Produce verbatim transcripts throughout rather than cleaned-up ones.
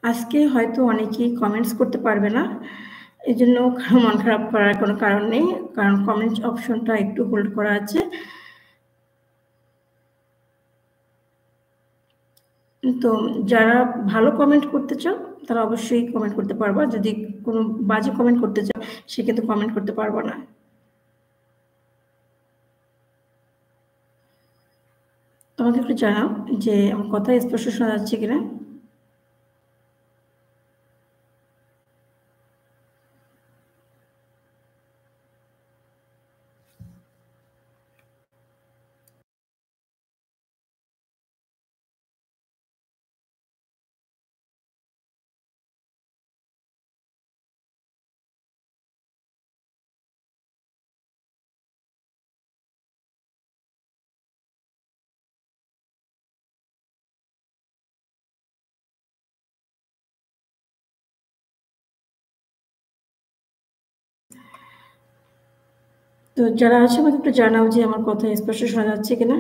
আজকে হয়তো অনেকেই কমেন্টস করতে পারবে না। এজন্য কারো মন খারাপ করার কোনো কারণ নেই। কারণ কমেন্টস অপশনটা একটু হোল্ড করা আছে। তো যারা ভালো কমেন্ট করতে চাও, তারা অবশ্যই কমেন্ট করতে পারবা। যদি কোনো বাজে কমেন্ট করতে চাও, সে কিন্তু কমেন্ট করতে পারবা না। তোমাকে একটু জানাও যে আমার কথা স্পষ্ট শোনা যাচ্ছে কিনা? তো যারা আছো আমাকে একটু জানাও যে আমার কথা স্পষ্ট শোনা যাচ্ছে কিনা?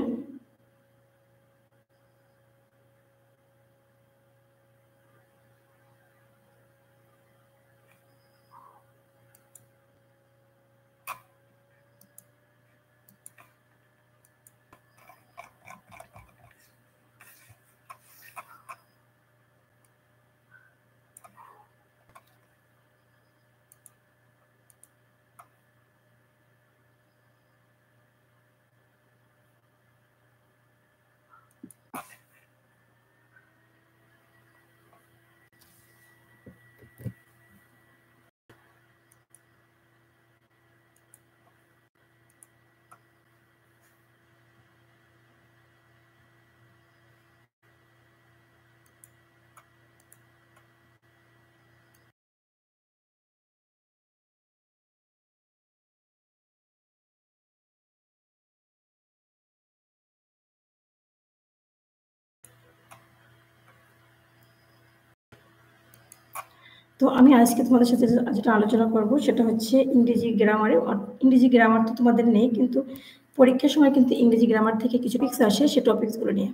তো আমি আজকে তোমাদের সাথে যে যেটা আলোচনা করব সেটা হচ্ছে ইংরেজি গ্রামারে। অ ইংরেজি গ্রামার তো তোমাদের নেই, কিন্তু পরীক্ষার সময় কিন্তু ইংরেজি গ্রামার থেকে কিছু টপিকস আসে, সে টপিকসগুলো নিয়ে।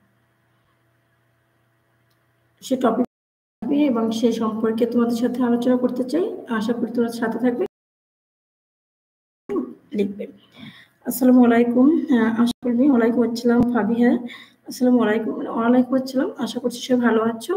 সে টপিক এবং সে সম্পর্কে তোমাদের সাথে আলোচনা করতে চাই। আশা করি তোমরা সাথে থাকবে। লিখবে। আসসালামু আলাইকুম। হ্যাঁ, আশা করি ওয়ালাইকুম আসসালাম ফাবিহা। আসসালামু আলাইকুম। ওয়ালাইকুম আসসালাম। আশা করছি সবাই ভালো আছো।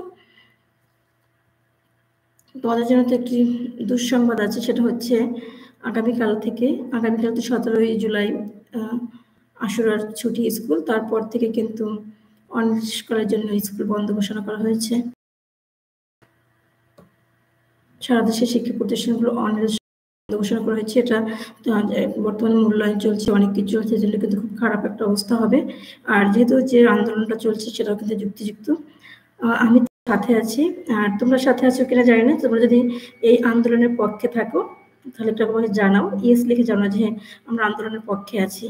তোমাদের জন্য তো একটি দুঃসংবাদ আছে, সেটা হচ্ছে আগামীকাল থেকে আগামীকাল তো সতেরোই জুলাই আশুরার ছুটি স্কুল। তারপর থেকে কিন্তু অনির্দিষ্টকালের জন্য স্কুল বন্ধ ঘোষণা করা হয়েছে। সারা দেশের শিক্ষা প্রতিষ্ঠানগুলো অনির্দিষ্ট ঘোষণা করা হয়েছে। এটা বর্তমানে মূল্যায়ন চলছে, অনেক কিছু চলছে, যেটা কিন্তু খুব খারাপ একটা অবস্থা হবে। আর যেহেতু যে আন্দোলনটা চলছে সেটাও কিন্তু যুক্তিযুক্ত। আমি সাথে আছি, আর তোমরা সাথে আছো কিনা জানি না। তোমরা যদি এই আন্দোলনের পক্ষে থাকো তাহলে একটা আমাকে জানাও, ইয়েস লিখে জানাও যে হ্যাঁ আমরা আন্দোলনের পক্ষে আছি।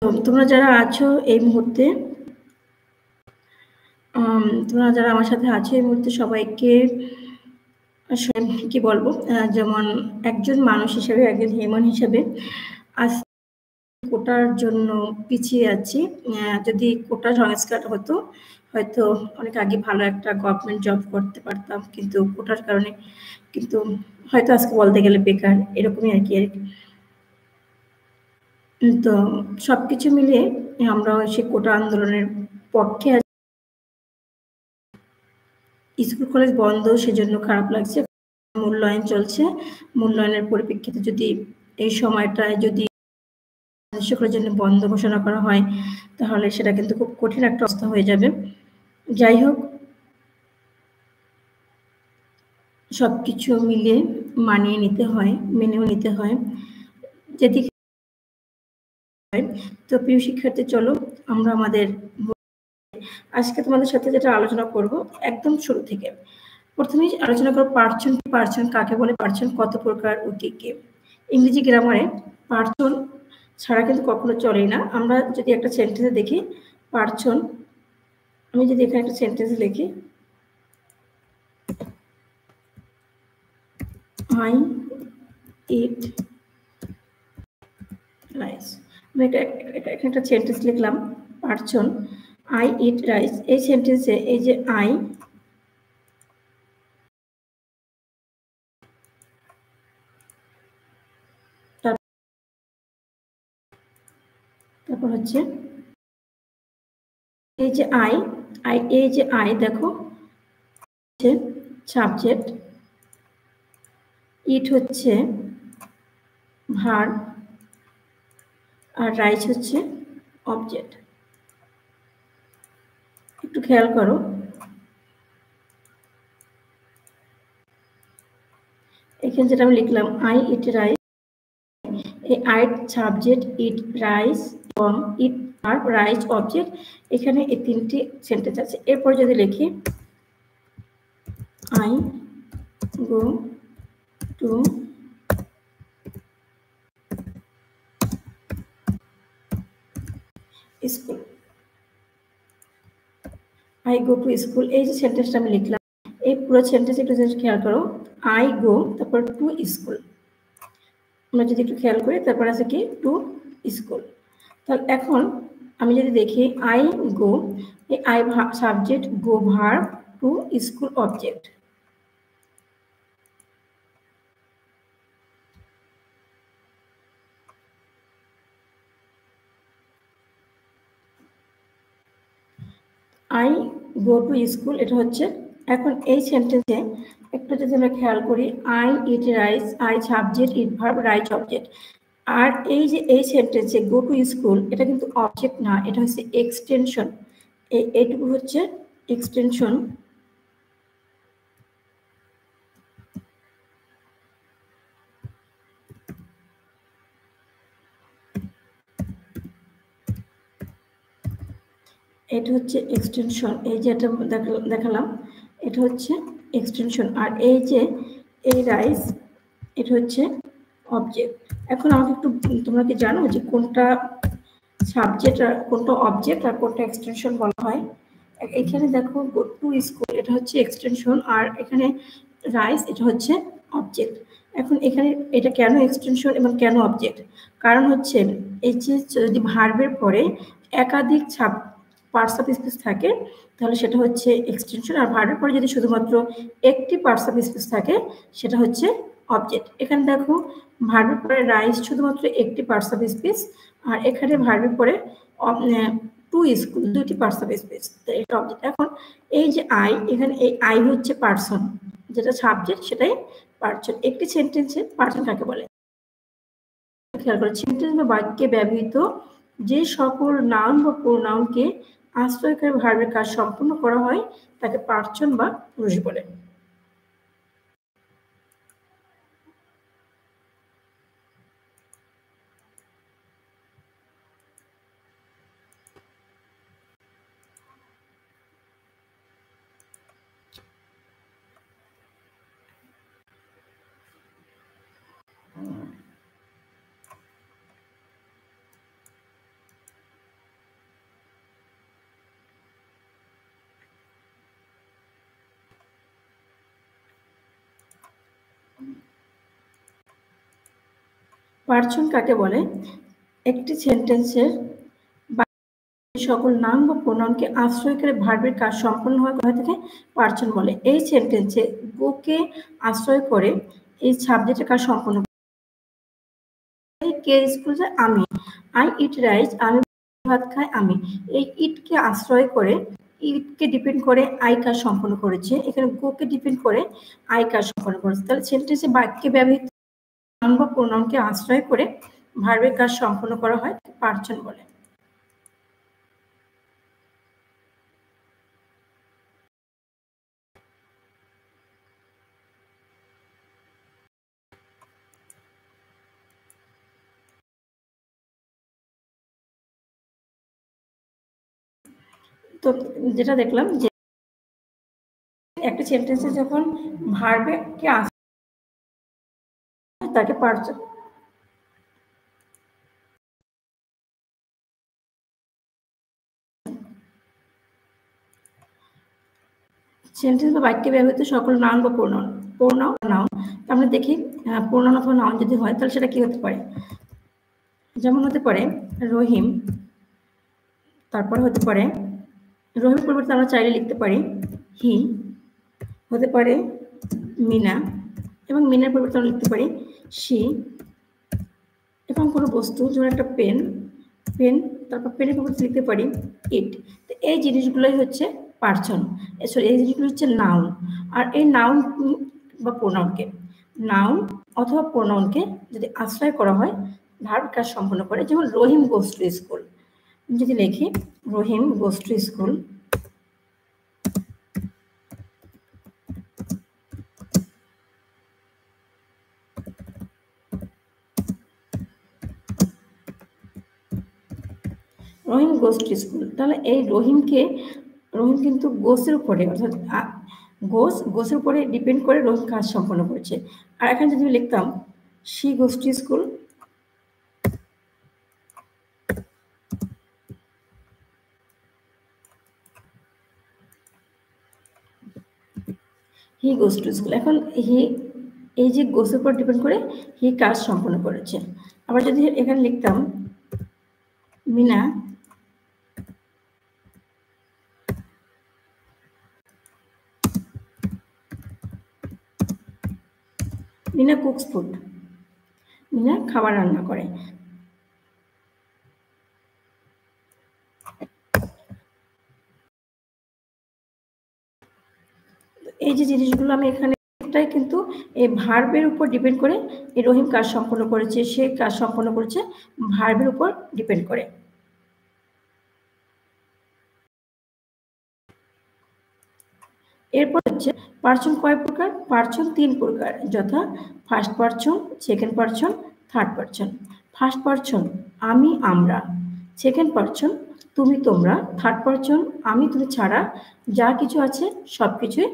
তোমরা যারা আছো এই মুহূর্তে তোমরা যারা আমার সাথে আছো এই মুহূর্তে সবাইকে আসলে কি বলবো, যেমন একজন মানুষ হিসেবে, একজন হিউম্যান হিসেবে আজ কোটার জন্য পিছিয়ে আছি। যদি কোটা সংস্কার হতো হয়তো অনেক আগে ভালো একটা গভর্নমেন্ট জব করতে পারতাম, কিন্তু কোটার কারণে কিন্তু হয়তো আজকে বলতে গেলে বেকার, এরকমই আর কি। তো সবকিছু মিলিয়ে আমরা সেই কোটা আন্দোলনের পক্ষে আছি। স্কুল কলেজ বন্ধ, সেজন্য খারাপ লাগছে। মূল্যায়ন চলছে, মূল্যায়নের পরিপ্রেক্ষিতে যদি এই সময়টায় যদি শিক্ষকের জন্য বন্ধ ঘোষণা করা হয় তাহলে সেটা কিন্তু খুব কঠিন একটা অবস্থা হয়ে যাবে। যাই হোক, সবকিছু মিলিয়ে মানিয়ে নিতে হয়, মেনেও নিতে হয় যেদিকে। তো প্রিয় শিক্ষার্থী, চলো আমরা আমাদের আজকে তোমাদের সাথে যেটা আলোচনা করব একদম শুরু থেকে প্রথমেই আলোচনা করব পার্সন। পার্সন কাকে বলে, পার্সন কত প্রকার, অতি কে। ইংরেজি গ্রামারে পার্সন ছাড়া কিন্তু কখনো চলে না। আমরা যদি একটা সেন্টেন্সে দেখি পার্সন, আমি যদি এখানে একটা সেন্টেন্স লিখি আই ইট রাইস, আমি এখানে একটা সেন্টেন্স লিখলাম পার্সন আই ইট রাইস। এই সেন্টেন্সে এই যে আই, তারপর হচ্ছে এই যে আই আই এই যে আই দেখো হচ্ছে সাবজেক্ট, ইট হচ্ছে ভার্ব, আর রাইস হচ্ছে অবজেক্ট। একটু খেয়াল করো, এখানে যেটা আমি লিখলাম আই ইট রাইস, এই আইট সাবজেক্ট, ইট রাইস এবং ইট ভার্ব, রাইস অবজেক্ট, এখানে এই তিনটি সেন্টেন্স আছে। এরপর যদি লিখি I go to school, I go to school, এই যে সেন্টেন্সটা আমি লিখলাম, এই পুরো সেন্টেন্স একটু যদি খেয়াল করো, আই গো তারপর টু স্কুল, আমরা যদি একটু খেয়াল করি তারপর আছে কি টু স্কুল। তাহলে এখন আমি যদি দেখি আই গো, এই I subject, go verb, to school object. I go to school, এটা হচ্ছে। এখন এই সেন্টেন্সে একটু যদি আমরা খেয়াল করি I eat rice, I subject, eat verb, rice object. আর এই যে এই সেন্টেন্সে গো টু স্কুল, এটা কিন্তু অবজেক্ট না, এটা হচ্ছে এক্সটেনশন। এইটুকু হচ্ছে এক্সটেনশন। এটা হচ্ছে এক্সটেনশন, এই যে এটা দেখালাম এটা হচ্ছে এক্সটেনশন। আর এই যে এই রাইস, এটা হচ্ছে অবজেক্ট। এখন আমাকে একটু, তোমরা কি জানো যে কোনটা সাবজেক্ট আর কোনটা অবজেক্ট আর কোনটা এক্সটেনশন বলা হয়? এখানে দেখো গো টু স্কুল, এটা হচ্ছে এক্সটেনশন, আর এখানে রাইস, এটা হচ্ছে অবজেক্ট। এখন এখানে এটা কেন এক্সটেনশন এবং কেন অবজেক্ট? কারণ হচ্ছে এই যে যদি ভার্বের পরে একাধিক ছাপ পার্টস অফ স্পিচ থাকে তাহলে সেটা হচ্ছে এক্সটেনশন, আর ভার্বের পরে যদি শুধুমাত্র একটি পার্টস অফ স্পিচ থাকে সেটা হচ্ছে অবজেক্ট। এখানে দেখো ভার্বের পরে রাইস শুধুমাত্র একটি পার্টস অফ স্পিচ, আর এখানে ভার্বের পরে টু স্কুল দুটি পার্টস অফ স্পিচ, এটা অবজেক্ট। এখন এই যে আই, এখানে এই আই হচ্ছে পার্সন, যেটা সাবজেক্ট সেটাই পার্সন। একটি সেন্টেন্সে পার্সন কাকে বলে? খেয়াল করে, সেন্টেন্স বা বাক্যে ব্যবহৃত যে সকল নাউন বা প্রোনাউনকে আশ্রয়কারী ভার্বের কাজ সম্পূর্ণ করা হয় তাকে পার্সন বা পুরুষ বলে। পার্সন কাকে বলে? একটি সেন্টেন্সের সকল নাউন বা প্রোনাউনকে আশ্রয় করে ভার্বের কাজ সম্পন্ন হওয়া তাকে পার্সন বলে। এই সেন্টেন্সে গোকে আশ্রয় করে এই সাবজেক্টের কাজ সম্পন্ন কে স্কুল যায়? আমি। আই ইট রাইস, আমি ভাত খাই আমি। এই ইটকে আশ্রয় করে ইটকে ডিপেন্ড করে আই কাজ সম্পন্ন করেছে, এখানে গোকে ডিপেন্ড করে আই কাজ সম্পন্ন করেছে। তাহলে সেন্টেন্সে বাক্যে ব্যবহৃত নাউন বা প্রোনাউনকে আশ্রয় করে ভার্বের কাজ সম্পন্ন করা হয় পার্সন বলে। তো যেটা দেখলাম যে একটা সেন্টেন্সে যখন ভার্বকে তাকে পার্সন সেন্টেন্স বা বাক্যে ব্যবহৃত সকল নাউন বা প্রোনাউন প্রোনাউন নাউন আমরা দেখি প্রোনাউন অথবা নাউন যদি হয় তাহলে সেটা কি হতে পারে? যেমন হতে পারে রহিম, তারপর হতে পারে রহিম পরিবর্তে আমরা চাইলে লিখতে পারি হি, হতে পারে মিনা এবং মিনার পরিবর্তে আমরা লিখতে পারি সি, এবং কোনো বস্তু যেমন একটা পেন পেন তারপর পেনের পরিবর্তে লিখতে পারি ইট। তো এই জিনিসগুলোই হচ্ছে পার্সন, সরি এই জিনিসগুলো হচ্ছে নাউন। আর এই নাউন বা প্রোনাউনকে নাউন অথবা প্রোনাউনকে যদি আশ্রয় করা হয় ভার্ব কাজ সম্পন্ন করে, যেমন রহিম গোস টু স্কুল। যদি লিখি Rahim goes to school, Rahim goes to school, তাহলে এই রহিমকে রহিম কিন্তু গোসের উপরে অর্থাৎ গোস গোসের উপরে ডিপেন্ড করে রহিম কাজ সম্পন্ন করেছে। আর এখানে যদি লিখতাম she goes to school, he goes to school, এখন হি এই যে গোসের উপর ডিপেন্ড করে হি কাজ সম্পন্ন করেছে। আবার যদি এখানে লিখতাম মিনা মিনা কুকস ফুড, মিনা খাবার রান্না করে। এই যে জিনিসগুলো আমি এখানে এটাই কিন্তু এই ভার্বের উপর ডিপেন্ড করে এই রহিম কাজ সম্পন্ন করেছে, সে কাজ সম্পন্ন করেছে ভার্বের উপর ডিপেন্ড করে। এরপর হচ্ছে পার্সন কয় প্রকার? পার্সন তিন প্রকার, যথা first person, second person, third person. First person আমি আমরা, সেকেন্ড পার্সন তুমি তোমরা, থার্ড পার্সন আমি তুমি ছাড়া যা কিছু আছে সব কিছুই।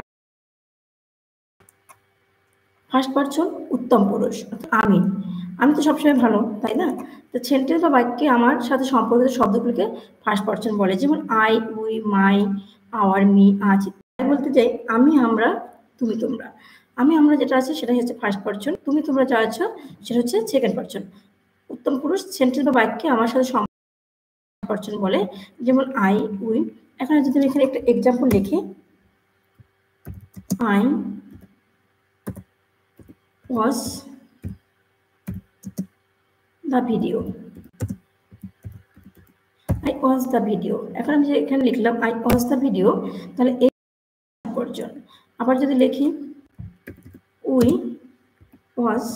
ফার্স্ট পার্সন উত্তম পুরুষ, আমি আমি তো সবসময় ভালো, তাই না? তো সেন্টেন্স বা বাক্যে আমার সাথে সম্পর্কিত শব্দগুলোকে ফার্স্ট পার্সন বলে, যেমন I, we, my, our, me, us. তাই বলতে চাই আমি আমরা তুমি তোমরা, আমি আমরা যেটা আছে সেটাই হচ্ছে ফার্স্ট পার্সন, তুমি তোমরা যা আছো সেটা হচ্ছে সেকেন্ড পার্সন। উত্তম পুরুষ সেন্টেন্স বা বাক্যে আমার সাথে পার্সন বলে, যেমন আই, উই। এখন যদি আমি এখানে একটা এক্সাম্পল লিখি, I was the video, I was the video। এখন আমি যে এখানে লিখলাম I was the video, তাহলে এই পর্যন্ত। আবার যদি লিখি we was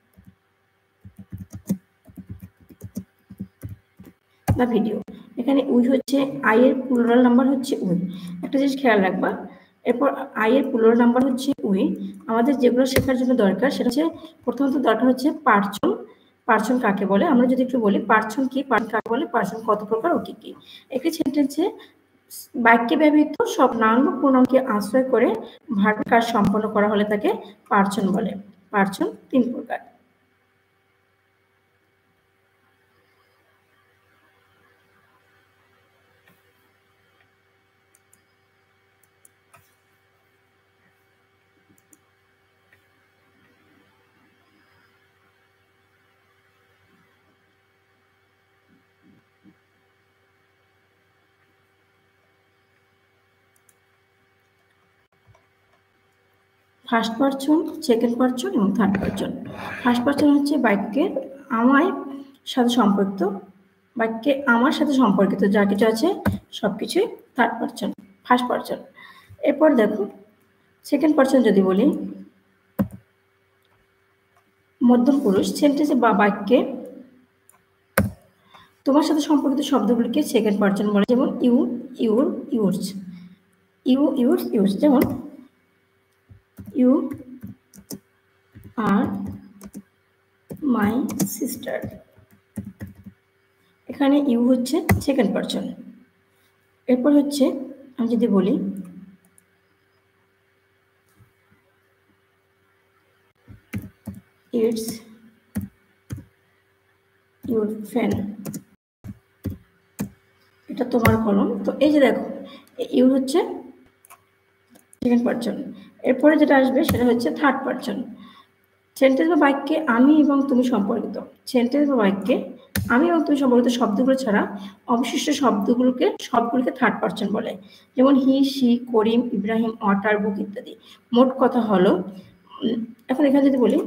the video, এখানে উই হচ্ছে আই এর প্লুরাল নাম্বার হচ্ছে উই। একটা জিনিস খেয়াল রাখবা, এরপর আই এর প্লুরাল নাম্বার হচ্ছে উই। আমাদের যেগুলো শেখার জন্য দরকার সেটা হচ্ছে প্রথমত দরকার হচ্ছে পার্সন। পার্সন কাকে বলে আমরা যদি একটু বলি, পার্সন কি, পার্সন কাকে বলে, পার্সন কত প্রকার ও কি কি। একটি সেন্টেন্সে বাক্যে ব্যবহৃত সব নাউন বা প্রোনাউনকে আশ্রয় করে ভার্বের কাজ সম্পন্ন করা হলে তাকে পার্সন বলে। পার্সন তিন প্রকার। ফার্স্ট পারসন, সেকেন্ড পারসন এবং থার্ড পারসন। ফার্স্ট পারসন হচ্ছে বাক্যের আমার সাথে সম্পর্কিত, বাক্যে আমার সাথে সম্পর্কিত যা কিছু আছে সব কিছুই থার্ড পারসন, ফার্স্ট পারসন। এরপর দেখো সেকেন্ড পারসন যদি বলি, মধ্যম পুরুষ সেন্টেন্সে বা বাক্যে তোমার সাথে সম্পর্কিত শব্দগুলিকে সেকেন্ড পারসন বলে, যেমন you, your, yours, you, yours, yours. যেমন ইউ আর মাই সিস্টার, এখানে ইউ হচ্ছে সেকেন্ড পারসন। এরপর হচ্ছে আমি যদি বলি ইটস ইউর ফ্যান, এটা তোমার কলম। তো এই যে দেখো ইউ হচ্ছে সেকেন্ড পারসন। এরপরে যেটা আসবে সেটা হচ্ছে থার্ড পারসন। সেন্টেন্স বা বাক্যে আমি এবং তুমি সম্পর্কিত, সেন্টেন্স বা বাক্যে আমি এবং তুমি সম্পর্কিত শব্দগুলো ছাড়া অবশিষ্ট শব্দগুলোকে সবগুলোকে থার্ড পারসন বলে, যেমন he, she, Karim, Ibrahim, water, book ইত্যাদি। মোট কথা হলো, এখন এখানে যদি বলি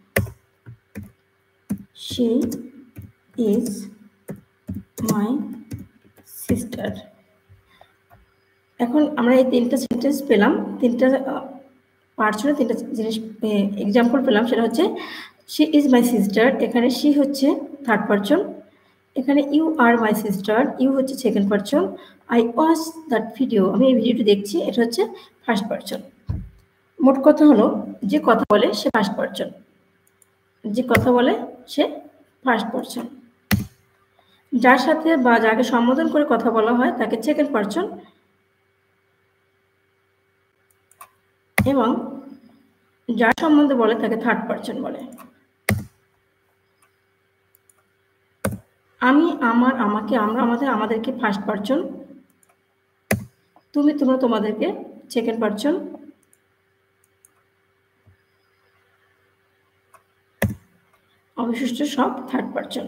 শি ইজ মাই সিস্টার, এখন আমরা এই তিনটা সেন্টেন্স পেলাম, তিনটা পার্সনে তিনটা জিনিস এক্সাম্পল পেলাম। সেটা হচ্ছে শি ইজ মাই সিস্টার, এখানে শি হচ্ছে থার্ড পারসন। এখানে you are my sister, you হচ্ছে second person. I watch that video, আমি এই ভিডিওটি দেখছি, এটা হচ্ছে ফার্স্ট পারসন। মোট কথা হলো যে কথা বলে সে ফার্স্ট পারসন, যে কথা বলে সে ফার্স্ট পারসন। যার সাথে বা যাকে সম্বোধন করে কথা বলা হয় তাকে সেকেন্ড পারসন, এবং যার সম্বন্ধে বলে তাকে থার্ড পারসন বলে। আমি, আমার, আমাকে, আমরা, আমাদের, আমাদেরকে ফার্স্ট পারসন, তুমি, তোমরা, তোমাদেরকে সেকেন্ড পারসন, অবশিষ্ট সব থার্ড পারসন।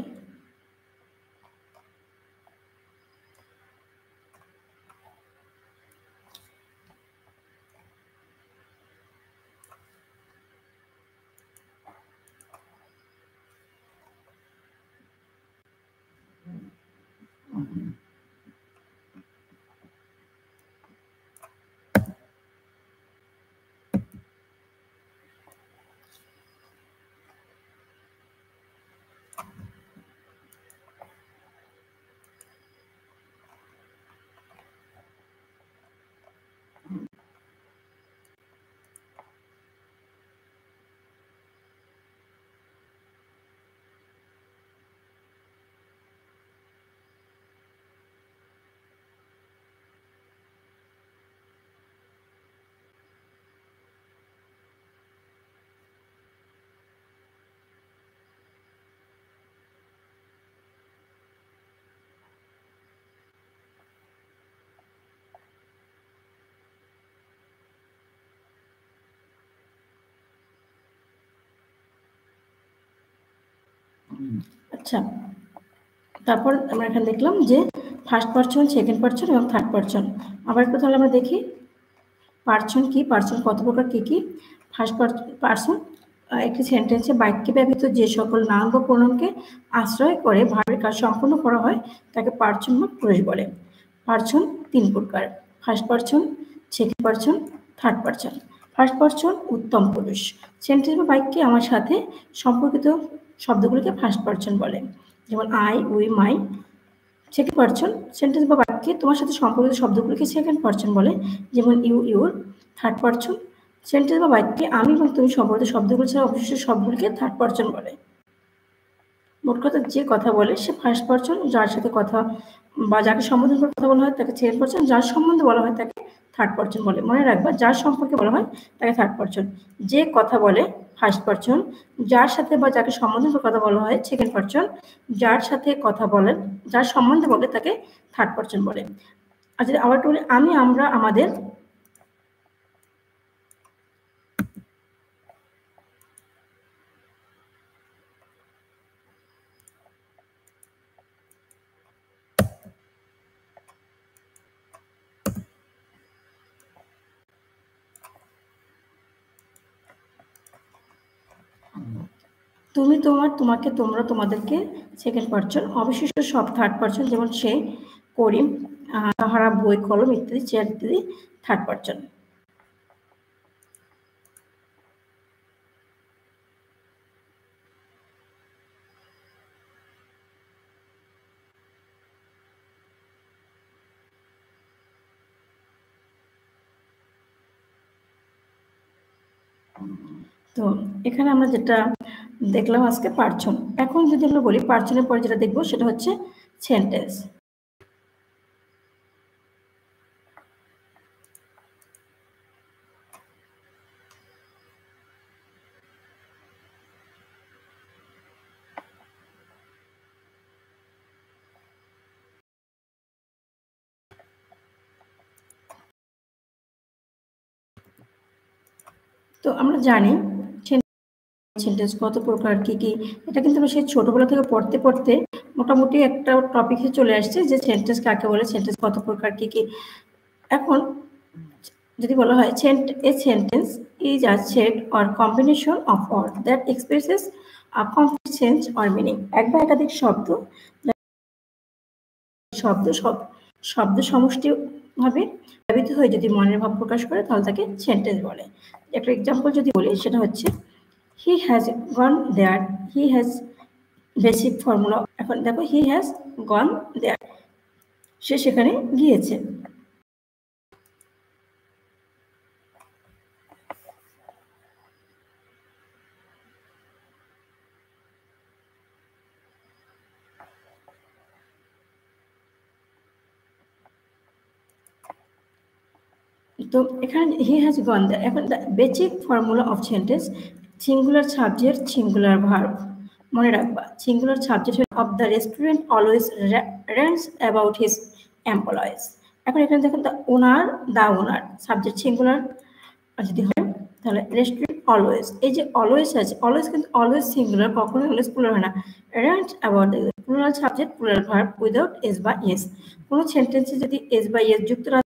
আচ্ছা, তারপর আমরা এখানে দেখলাম যে ফার্স্ট পারসন, সেকেন্ড পারসন এবং থার্ড পারসন। আবার একটু তাহলে আমরা দেখি পারসন কি, পারসন কত প্রকার, কি কি। ফার্স্ট পারসন একটি সেন্টেন্সে বাক্যে ব্যবহৃত যে সকল নাউন বা প্রোনাউনকে আশ্রয় করে ভার্বের কাজ সম্পন্ন করা হয় তাকে পারসন বা পুরুষ বলে। পারসন তিন প্রকার, first person, second person, third person. First person উত্তম পুরুষ, সেন্টেন্স বা বাক্যে আমার সাথে সম্পর্কিত শব্দগুলিকে ফার্স্ট পারসন বলে, যেমন I, we, my. Second person sentence বা বাক্যে তোমার সাথে সম্পর্কিত শব্দগুলিকে সেকেন্ড পারসন বলে, যেমন you, your. Third person sentence বা বাক্যে আমি এবং তুমি সম্পর্কিত শব্দগুলি ছাড়া অবশিষ্ট সবগুলিকে থার্ড পারসন বলে। মোট কথা যে কথা বলে সে ফার্স্ট পারসন, যার সাথে কথা বা যাকে সম্বোধন করে কথা বলা হয় তাকে সেকেন্ড পারসন, যার সম্বন্ধে বলা হয় তাকে থার্ড পারসন বলে। মনে রাখবা, যার সম্পর্কে বলা হয় তাকে থার্ড পারসন, যে কথা বলে ফার্স্ট পারসন, যার সাথে বা যাকে সম্বোধন করে কথা বলা হয় সেকেন্ড পারসন, যার সাথে কথা বলেন, যার সম্বন্ধে বলে তাকে থার্ড পারসন বলে। আর যদি আবার বলি আমি, আমরা, আমাদের, তুমি, তোমার, তোমাকে, তোমরা, তোমাদেরকে সেকেন্ড পারসন, অবশিষ্ট সব থার্ড পারসন, যেমন সে, করিম, তাহারা, বই, কলম ইত্যাদি, চেয়ার ইত্যাদি থার্ড পারসন। তো এখানে আমরা যেটা দেখলাম আজকে পারসন। এখন যদি আমরা বলি পারসনের পরে যেটা দেখবো সেটা হচ্ছে সেন্টেন্স। তো আমরা জানি সেন্টেন্স কত প্রকার, কি কি, এটা কিন্তু আমরা সেই ছোটবেলা থেকে পড়তে পড়তে মোটামুটি একটা টপিকে চলে আসছে যে সেন্টেন্স কাকে বলে, সেন্টেন্স কত প্রকার, কি কি। এখন যদি বলা হয় a sentence is a set or combination of word that expresses a complete sense or meaning. এক বা একাধিক শব্দ শব্দ সব শব্দ সমষ্টি ভাবে ব্যবহৃত হয়ে যদি মনের ভাব প্রকাশ করে তাহলে তাকে সেন্টেন্স বলে। একটা এক্সাম্পল যদি বলি সেটা হচ্ছে he has gone there, he has basic formula. এখন দেখো হি হ্যাজ গন দেয়ার, সে সেখানে গিয়েছে। তো এখানে হি হ্যাজ গন দেয়ার। এখন basic formula of sentence, singular subject, singular verb. মনে রাখবা singular subject of the restaurant always rants about his employees. এখন এখানে দেখুন the owner, the owner subject singular যদি হয় তাহলে রেস্টুরেন্ট অলওয়েজ, এই যে অলওয়েজ আছে, অলওয়েজ কিন্তু অলওয়েজ সিঙ্গুলার, কখনোই অলওয়েজ প্লুরাল হয় না। Rant about plural subject, plural verb without S বা এস। কোনো সেন্টেন্সে যদি এস বা এস যুক্ত না,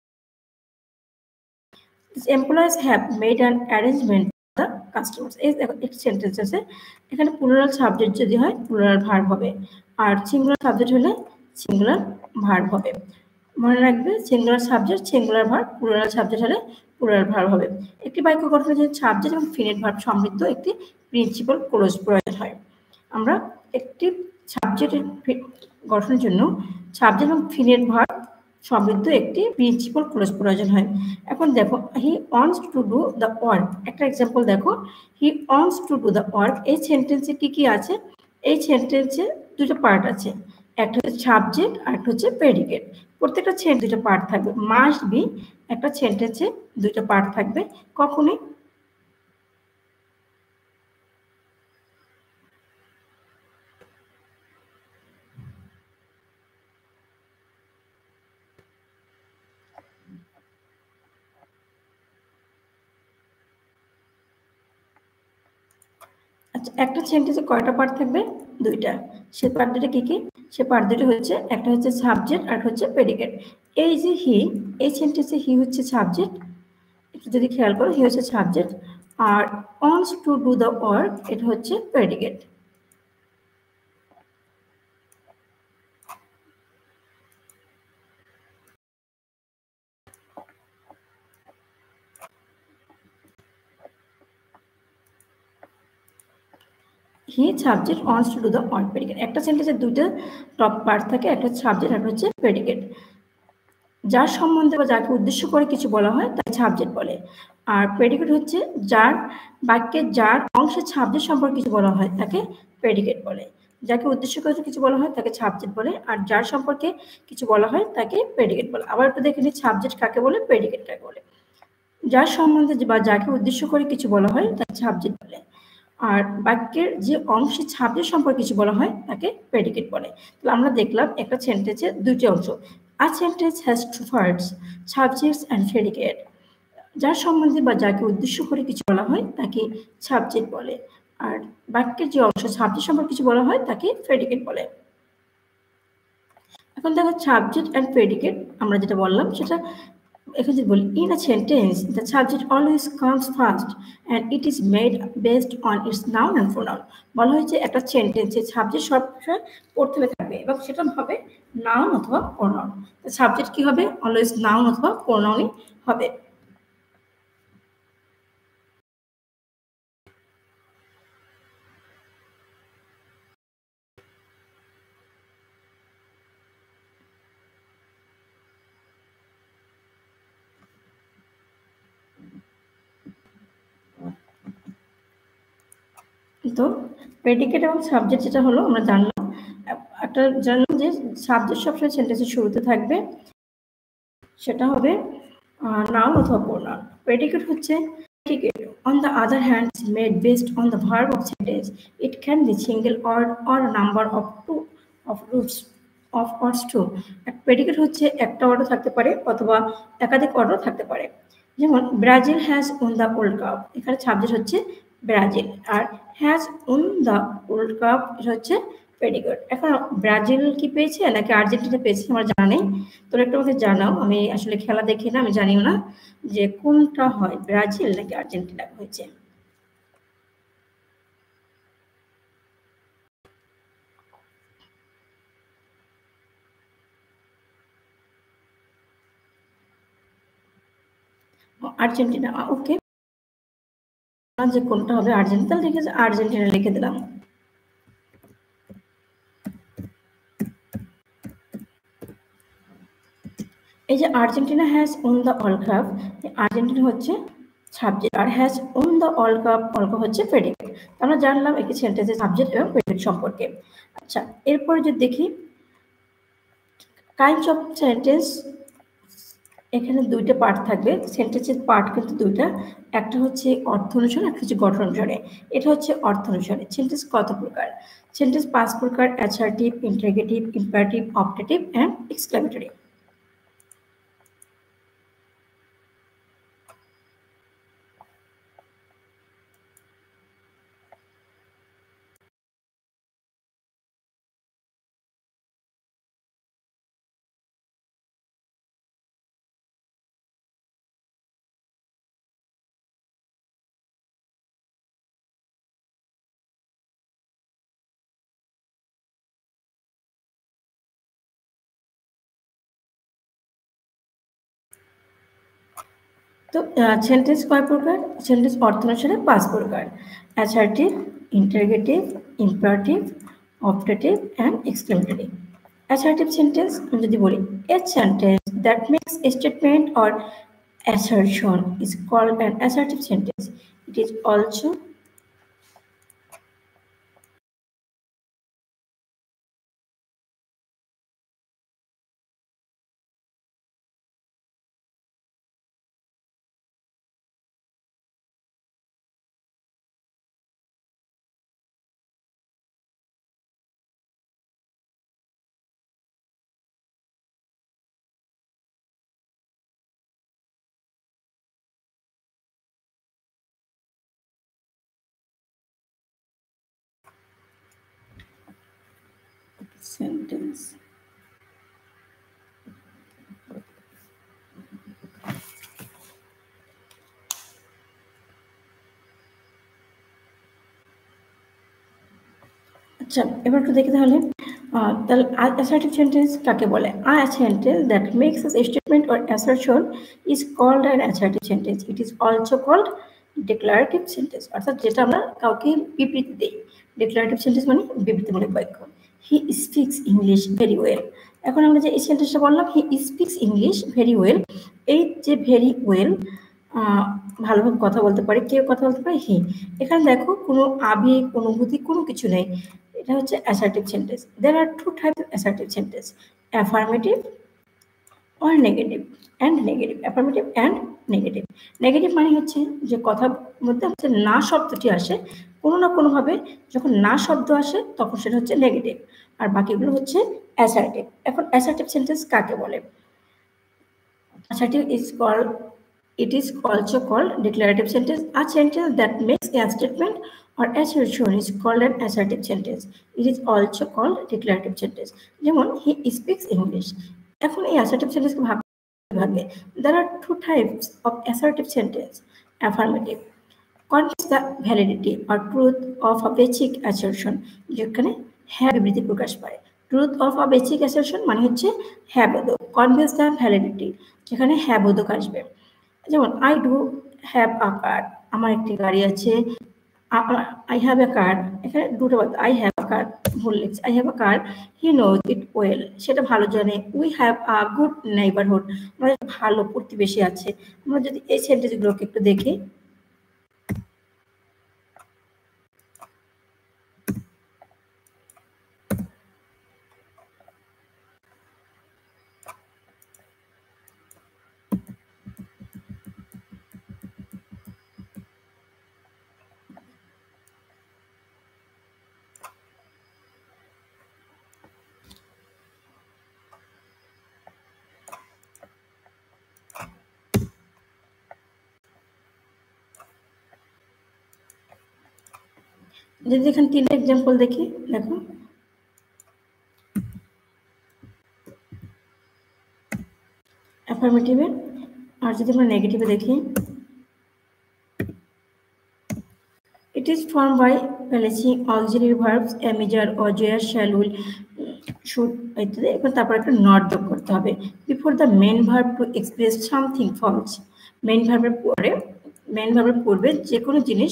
employees have made an arrangement the customers. এই একটি সেন্টেন্স আছে, এখানে প্লুরাল সাবজেক্ট যদি হয় প্লুরাল ভার্ব হবে, আর সিঙ্গুলার সাবজেক্ট হলে সিঙ্গুলার ভার্ব হবে। মনে রাখবে singular subject, singular verb, plural subject হলে প্লুরাল ভার্ব হবে। একটি বাক্য গঠনে যদি সাবজেক্ট এবং ফিনিট ভার্ব সমৃদ্ধ একটি প্রিন্সিপাল ক্লোজ প্রয়োজন হয়। আমরা একটি সাবজেক্টের গঠনের জন্য সাবজেক্ট এবং ফিনিট ভার্ব সমৃদ্ধ একটি প্রিন্সিপাল ক্লোজ প্রয়োজন হয়। এখন দেখো he wants to do the work, একটা এক্সাম্পল দেখো he wants to do the work. এই সেন্টেন্সে কি কি আছে? এই সেন্টেন্সে দুটো পার্ট আছে, একটা হচ্ছে সাবজেক্ট আর একটা হচ্ছে প্রেডিকেট। প্রত্যেকটা সেন্টেন্স দুটো পার্ট থাকবে, মাস্ট বি একটা সেন্টেন্সে দুটো পার্ট থাকবে। কখনোই আচ্ছা একটা সেন্টেন্সে কয়টা পার্ট থাকবে? দুইটা। সে পার্ট দুটো কি কি? সে পার্ট দুটো হচ্ছে একটা হচ্ছে সাবজেক্ট আর হচ্ছে প্রেডিকেট। এই যে হি, এই সেন্টেন্সে হি হচ্ছে সাবজেক্ট, একটু যদি খেয়াল করো হি হচ্ছে সাবজেক্ট, আর wants to do the work এটা হচ্ছে predicate. He subject wants to do the work predicate. একটা সেন্টেন্সে দুইটা টপ পার্ট থাকে, একটা হচ্ছে সাবজেক্ট আর হচ্ছে প্রেডিকেট। যার সম্বন্ধে বা যাকে উদ্দেশ্য করে কিছু বলা হয় তাকে সাবজেক্ট বলে, আর প্রেডিকেট হচ্ছে যার বাক্যে যার অংশের সাবজেক্ট সম্পর্কে কিছু বলা হয় তাকে প্রেডিকেট বলে। যাকে উদ্দেশ্য করে কিছু বলা হয় তাকে সাবজেক্ট বলে, আর যার সম্পর্কে কিছু বলা হয় তাকে প্রেডিকেট বলে। আবার একটু দেখে নিই সাবজেক্ট কাকে বলে, প্রেডিকেট কাকে বলে। যার সম্বন্ধে বা যাকে উদ্দেশ্য করে কিছু বলা হয় তাকে সাবজেক্ট বলে, আর বাক্যের যে অংশের সাবজেক্ট সম্পর্কে কিছু বলা হয় তাকে প্রেডিকেট বলে। তাহলে আমরা দেখলাম একটা সেন্টেন্সের দুটি অংশ। A sentence has two parts, subjects and predicate. যার সম্বন্ধে বা যাকে উদ্দেশ্য করে কিছু বলা হয় তাকে সাবজেক্ট বলে, আর বাক্যের যে অংশ সাবজেক্ট সম্পর্কে কিছু বলা হয় তাকে প্রেডিকেট বলে। এখন দেখো সাবজেক্ট অ্যান্ড প্রেডিকেট আমরা যেটা বললাম সেটা এখন যদি বলি in a sentence the subject always comes first and it is made based on its noun and pronoun বলা হয়েছে একটা সেন্টেন্সে সাবজেক্ট সবসময় প্রথমে থাকবে এবং সেটা হবে নাউন অথবা প্রোনাউন তো সাবজেক্ট কি হবে অলওয়েজ নাউন অথবা প্রোনাউনই হবে তো প্রেডিকেট এবং সাবজেক্ট যেটা হলো আমরা জানলাম একটা জানলাম যে সাবজেক্ট সবসময় সেন্টেন্সের শুরুতে থাকবে সেটা হবে নাউন অথবা প্রোনাউন প্রেডিকেট হচ্ছে predicate on the other hand is made based on the verb of sentence it can be single or or a number of two of roots of or two predicate হচ্ছে একটা order থাকতে পারে অথবা একাধিক order থাকতে পারে যেমন Brazil has won the world cup এখানে সাবজেক্ট হচ্ছে ব্রাজিল আর has won the world cup এটা হচ্ছে প্রেডিকেট এখন ব্রাজিল কি পেয়েছে নাকি আর্জেন্টিনা পেয়েছে আমার জানা নেই তোমরা একটু আমাকে জানাও আমি আসলে খেলা দেখি না আমি জানিও না যে কোনটা হয় ব্রাজিল নাকি আর্জেন্টিনা হয়েছে আর্জেন্টিনা ওকে যে কোনটা হবে আর্জেন্টিনা লিখে আর্জেন্টিনা লিখে দিলাম এই যে Argentina has won the world cup Argentina হচ্ছে সাবজেক্ট আর has won the world cup world cup হচ্ছে প্রেডিকেট আমরা জানলাম একটি সেন্টেন্সের সাবজেক্ট এবং প্রেডিকেট সম্পর্কে আচ্ছা এরপরে যদি দেখি কাইন্ডস অফ সেন্টেন্স এখানে দুইটা পার্ট থাকবে সেন্টেন্সের পার্ট কিন্তু দুইটা একটা হচ্ছে অর্থ অনুসারে একটা হচ্ছে গঠন অনুসারে এটা হচ্ছে অর্থ অনুসারে সেন্টেন্স কত প্রকার সেন্টেন্স পাঁচ প্রকার assertive interrogative imperative optative and exclamatory তো সেন্টেন্স কয় প্রকার সেন্টেন্স অর্থ অনুসারে পাঁচ প্রকার assertive interrogative imperative optative and exclamatory assertive sentence আমি যদি বলি a sentence that makes a statement or assertion is called an assertive sentence it is also sentence আচ্ছা এবার একটু দেখি তাহলে তাহলে assertive sentence কাকে বলে a sentence that makes a statement or assertion is called an assertive sentence it is also called declarative sentence অর্থাৎ যেটা আমরা কাউকে বিবৃতি দেই declarative sentence মানে বিবৃতিমূলক বাক্য he speaks english very well এখন আমরা যে এই সেন্টেন্সটা বললাম he speaks english very well এই যে very well ভালোভাবে কথা বলতে পারে কেউ কথা বলতে পারে হি এখানে দেখো কোনো আবেগ অনুভূতি কোনো কিছু নেই এটা হচ্ছে assertive sentence there are two types of assertive sentence affirmative or negative and negative affirmative and negative negative মানে হচ্ছে যে কথার মধ্যে হচ্ছে না শব্দটি আসে কোনো না কোনোভাবে যখন না শব্দ আসে তখন সেটা হচ্ছে নেগেটিভ আর বাকিগুলো হচ্ছে অ্যাসার্টিভ এখন অ্যাসার্টিভ সেন্টেন্স কাকে বলে assertive is called it is also called declarative sentence a sentence that makes a statement or assertion is called an assertive sentence it is also called declarative sentence যেমন he speaks english এখন এই assertive sentence কে ভাগ ভাগে। There are two types of assertive sentence. Affirmative confirms the validity or truth of a basic assertion, যেখানে হ্যাঁ বিবৃতি প্রকাশ পায়। Truth of a basic assertion মানে হচ্ছে হ্যাঁ বোধক। কনভিন্স দ্য ভ্যালিডিটি, যেখানে হ্যাঁ বোধক আসবে। যেমন I do have a car, আমার একটি গাড়ি আছে। আই হ্যাভ এ কার, এখানে দুটো আই হ্যাভ আ কার ভুল লিখছি। I have a car, he knows it well, সেটা ভালো জানে। We have a good neighbourhood, আমাদের ভালো প্রতিবেশী আছে। আমরা যদি এই সেন্টেন্সগুলোকে একটু দেখি, যদি এখানে তিনটা এক্সাম্পল দেখি, দেখো অ্যাফার্মেটিভে। আর যদি আমরা নেগেটিভে দেখি, it is formed by placing auxiliary verbs am, is, are, or, were, shall, will, should ইত্যাদি। এখন তারপর একটা নট যোগ করতে হবে before the main verb to express something false. Main ভার্বের পরে, মেন ভার্বের পূর্বে যে কোনো জিনিস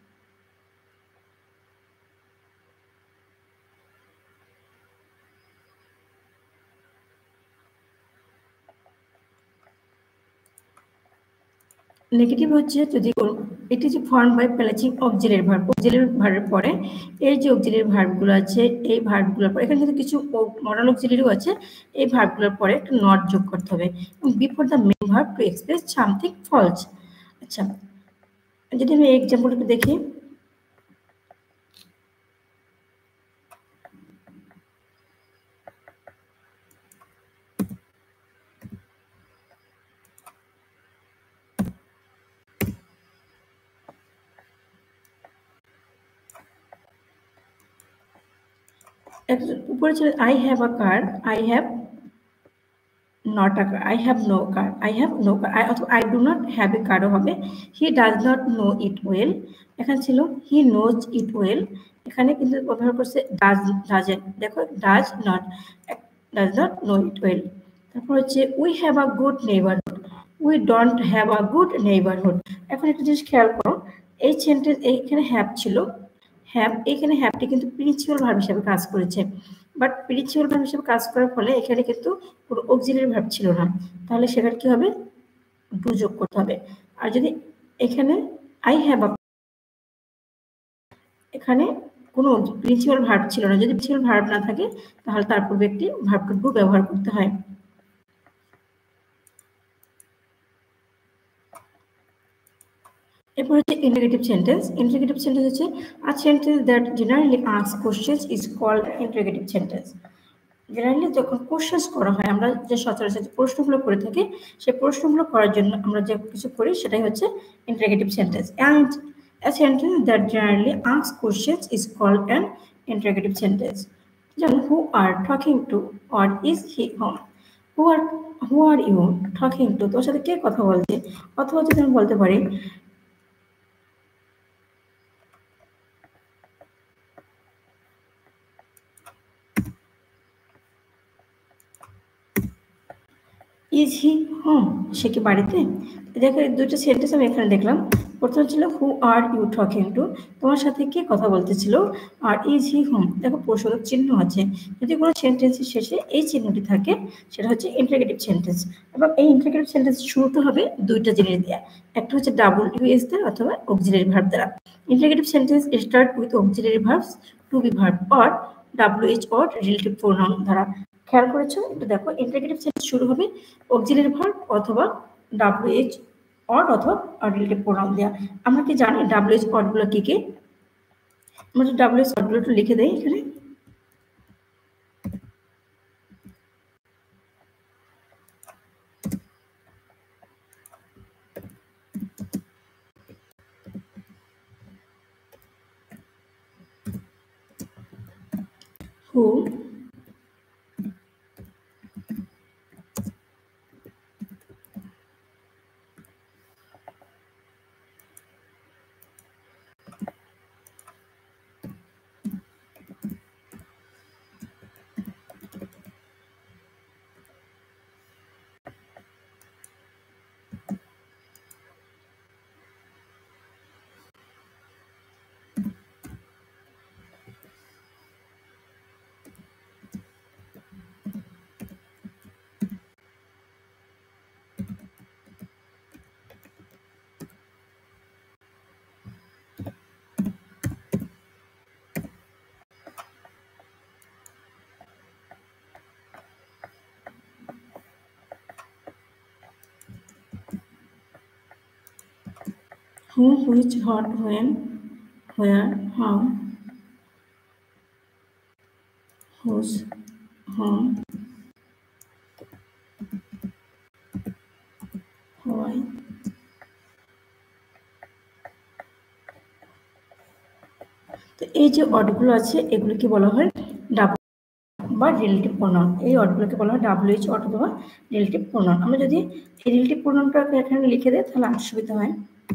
নেগেটিভ হচ্ছে যদি এটি যে form by placing auxiliary verb, auxiliary ভার্বের পরে এই যে অক্সিলারি ভার্বগুলো আছে, এই ভার্বগুলোর পরে এখানে কিন্তু কিছু মডাল অক্সিলারিও আছে, এই ভার্বগুলোর পরে একটা নট যোগ করতে হবে এবং before the main verb to express something false. আচ্ছা, যদি আমি এক্সাম্পলটা দেখি, উপরে ছিল I have a car, I have not a car, I have no car, I have no car, অথবা I do not have a কারও হবে। He does not know it well, এখানে ছিল হি নোজ ইট ওয়েল, এখানে কিন্তু ব্যবহার করছে does, doesn't. দেখো does not, does not know it well. তারপর হচ্ছে we have a good neighbourhood, we don't have a good neighbourhood. এখন একটা জিনিস খেয়াল করো, এই সেন্টেন্স এইখানে হ্যাভ ছিল, হ্যাভ, এখানে হ্যাভটি কিন্তু প্রিন্সিপাল ভার্ব হিসেবে কাজ করেছে। বাট প্রিন্সিপাল ভার্ব হিসেবে কাজ করার ফলে এখানে কিন্তু কোনো অক্সিলারি ভার্ব ছিল না, তাহলে সেখানে কি হবে, ডু যোগ করতে হবে। আর যদি এখানে আই হ্যাভ আ, এখানে কোনো প্রিন্সিপাল ভার্ব ছিল না, যদি প্রিন্সিপাল ভার্ব না থাকে তাহলে তার পূর্বে একটি ভার্ব টু ডু ব্যবহার করতে হয়। এরপর হচ্ছে ইন্টারগেটিভ সেন্টেন্স। ইন্টারগেটিভ সেন্টেন্স হচ্ছে a sentence that generally ask questions is called interrogative sentence. Generally যখন কোশ্চেন্স করা হয়, আমরা যে সচরাচর যে প্রশ্নগুলো করে থাকি, সেই প্রশ্নগুলো করার জন্য আমরা যে কিছু করি সেটাই হচ্ছে interrogative sentence. And a sentence that generally asks questions is called an interrogative sentence. যেমন who are talking to, or is he home, who are who are you talking to, তোর সাথে কে কথা বলছে। অথবা যদি আমি বলতে পারি ইজ হি হোম, সে কি বাড়িতে। দেখো দুটো সেন্টেন্স আমি এখানে দেখলাম। প্রথম ছিল who are you talking to, তোমার সাথে কে কথা বলতেছিল। আর ইজ হি হোম, দেখো প্রশ্নবোধক চিহ্ন আছে। যদি কোনো সেন্টেন্সের শেষে এই চিহ্নটি থাকে সেটা হচ্ছে ইন্টারগেটিভ সেন্টেন্স। এবং এই ইন্টারগেটিভ সেন্টেন্স শুরুতে হবে দুইটা জিনিস দেওয়া, একটা হচ্ছে ডাবল ইউএস দ্বারা অথবা অক্সিলারি ভার্ব দ্বারা। Interrogative sentence start with auxiliary verbs, to be verb or W H or relative pronoun দ্বারা। খেয়াল করেছো, একটু দেখো ইন্টারগেটিভ সেন্টেন্স শুরু হবে অক্সিলারি ভার্ব অথবা ডাব্লিউএইচ অর অথবা রিলেটিভ প্রোনাউন দেওয়া। আমরা কি জানি ডাব্লিউএইচ অরগুলো কি কি? আমরা তো ডাব্লিউএইচ অরগুলো একটু লিখে দেই এখানে। who, whom, which, what, when, where, how, whose, whom, why. তো এই যে ওয়ার্ডগুলো আছে এগুলোকে বলা হয় ডাব্লিউ বা রিলেটিভ প্রোনাউন। এই ওয়ার্ডগুলোকে বলা হয় ডাব্লিউএইচ ওয়ার্ড অথবা রিলেটিভ প্রোনাউন। আমরা যদি এই রিলেটিভ প্রোনাউনটাকে এখানে লিখে দেই তাহলে আমার সুবিধা হয়।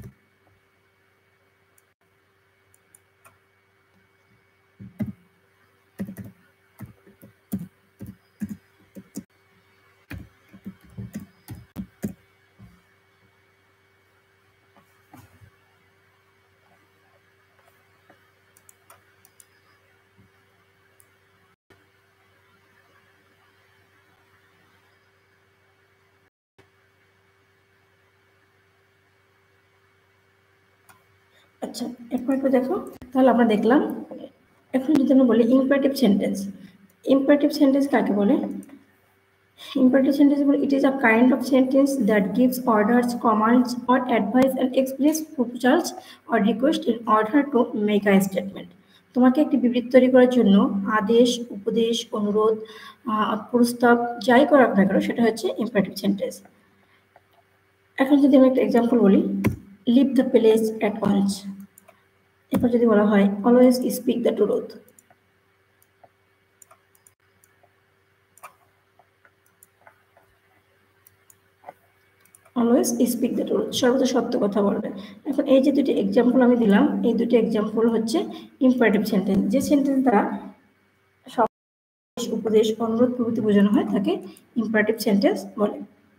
আচ্ছা, এরপর একটু দেখো, তাহলে আমরা দেখলাম। এখন যদি আমরা বলি ইম্পারেটিভ সেন্টেন্স, ইম্পারেটিভ সেন্টেন্স কাকে বলে? Imperative sentence, it is a kind of sentence that gives orders, commands, or advice and express proposals or request in order to make a statement. তোমাকে একটি বিবৃতি তৈরি করার জন্য আদেশ, উপদেশ, অনুরোধ, প্রস্তাব যাই করা না কেন সেটা হচ্ছে ইম্পারেটিভ সেন্টেন্স। এখন যদি আমি একটা এক্সাম্পল বলি, leave the place at once. এরপর যদি বলা হয় always speak the truth, always speak the truth, সর্বদা সত্য কথা বলবে। এখন এই যে দুটি এক্সাম্পল আমি দিলাম, এই দুটি এক্সাম্পল হচ্ছে ইম্পারেটিভ সেন্টেন্স। যে সেন্টেন্স দ্বারা সব উপদেশ, অনুরোধ প্রভৃতি বোঝানো হয় তাকে ইম্পারেটিভ সেন্টেন্স বলে।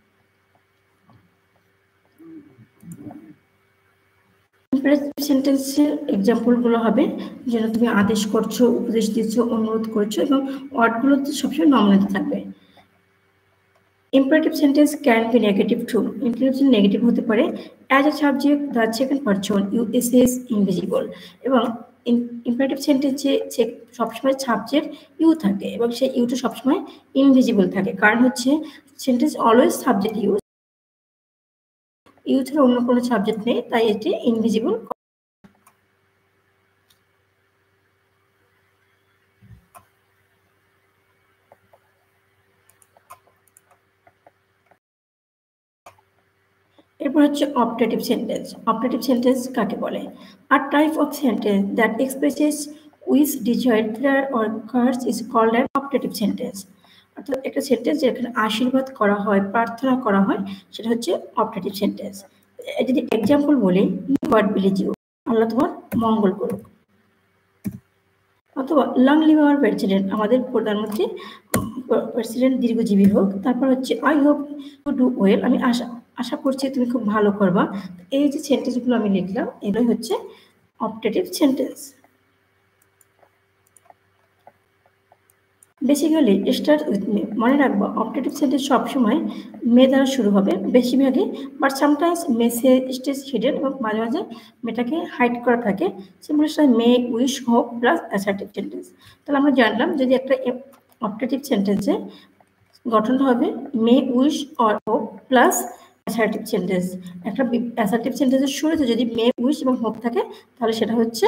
ইম্পারেটিভ সেন্টেন্সের এক্সাম্পলগুলো হবে যেন তুমি আদেশ করছো, উপদেশ দিচ্ছ, অনুরোধ করছো এবং ওয়ার্ডগুলো সবসময় নমিনেটিভ থাকবে। Imperative sentence can be negative too. Imperative negative হতে পারে। As a subject, the second person you is invisible. এবং imperative sentence যে সবসময় সাবজেক্ট ইউ থাকে এবং সেই ইউটা সবসময় ইনভিজিবল থাকে, কারণ হচ্ছে sentence always subject use, you ছাড়া অন্য কোনো সাবজেক্ট নেই, তাই এটি ইনভিজিবল। এরপর হচ্ছে অপটেটিভ সেন্টেন্স। অপটেটিভ সেন্টেন্স কাকে বলে? A type of sentence that expresses which desire there or curse is called an optative sentence. অর্থাৎ একটা সেন্টেন্স যেখানে আশীর্বাদ করা হয়, প্রার্থনা করা হয়, সেটা হচ্ছে অপটেটিভ সেন্টেন্স। যদি এক্সাম্পল বলি, গড ব্লেস ইউ, আল্লাহ তোমার মঙ্গল করুক। অথবা লং লিভ আওয়ার প্রেসিডেন্ট, আমাদের প্রধানমন্ত্রী প্রেসিডেন্ট দীর্ঘজীবী হোক। তারপর হচ্ছে I hope to do well, আমি আশা আশা করছি তুমি খুব ভালো করবা। এই যে সেন্টেন্সগুলো আমি লিখলাম এগুলোই হচ্ছে optative sentence. Basically start with may, মনে রাখবো অপটেটিভ সেন্টেন্স সবসময় মে দ্বারা শুরু হবে বেশিরভাগই, but sometimes may stage hidden এবং মাঝে মাঝে মেটাকে হাইড করা থাকে। Simple may, wish, hope plus assertive sentence. তাহলে আমরা জানলাম যদি একটা অপটেটিভ সেন্টেন্সে গঠনটা হবে may, wish or hope plus assertive sentence. একটা অ্যাসার্টিভ সেন্টেন্সের শুরুতে যদি মে, উইশ এবং হোপ থাকে তাহলে সেটা হচ্ছে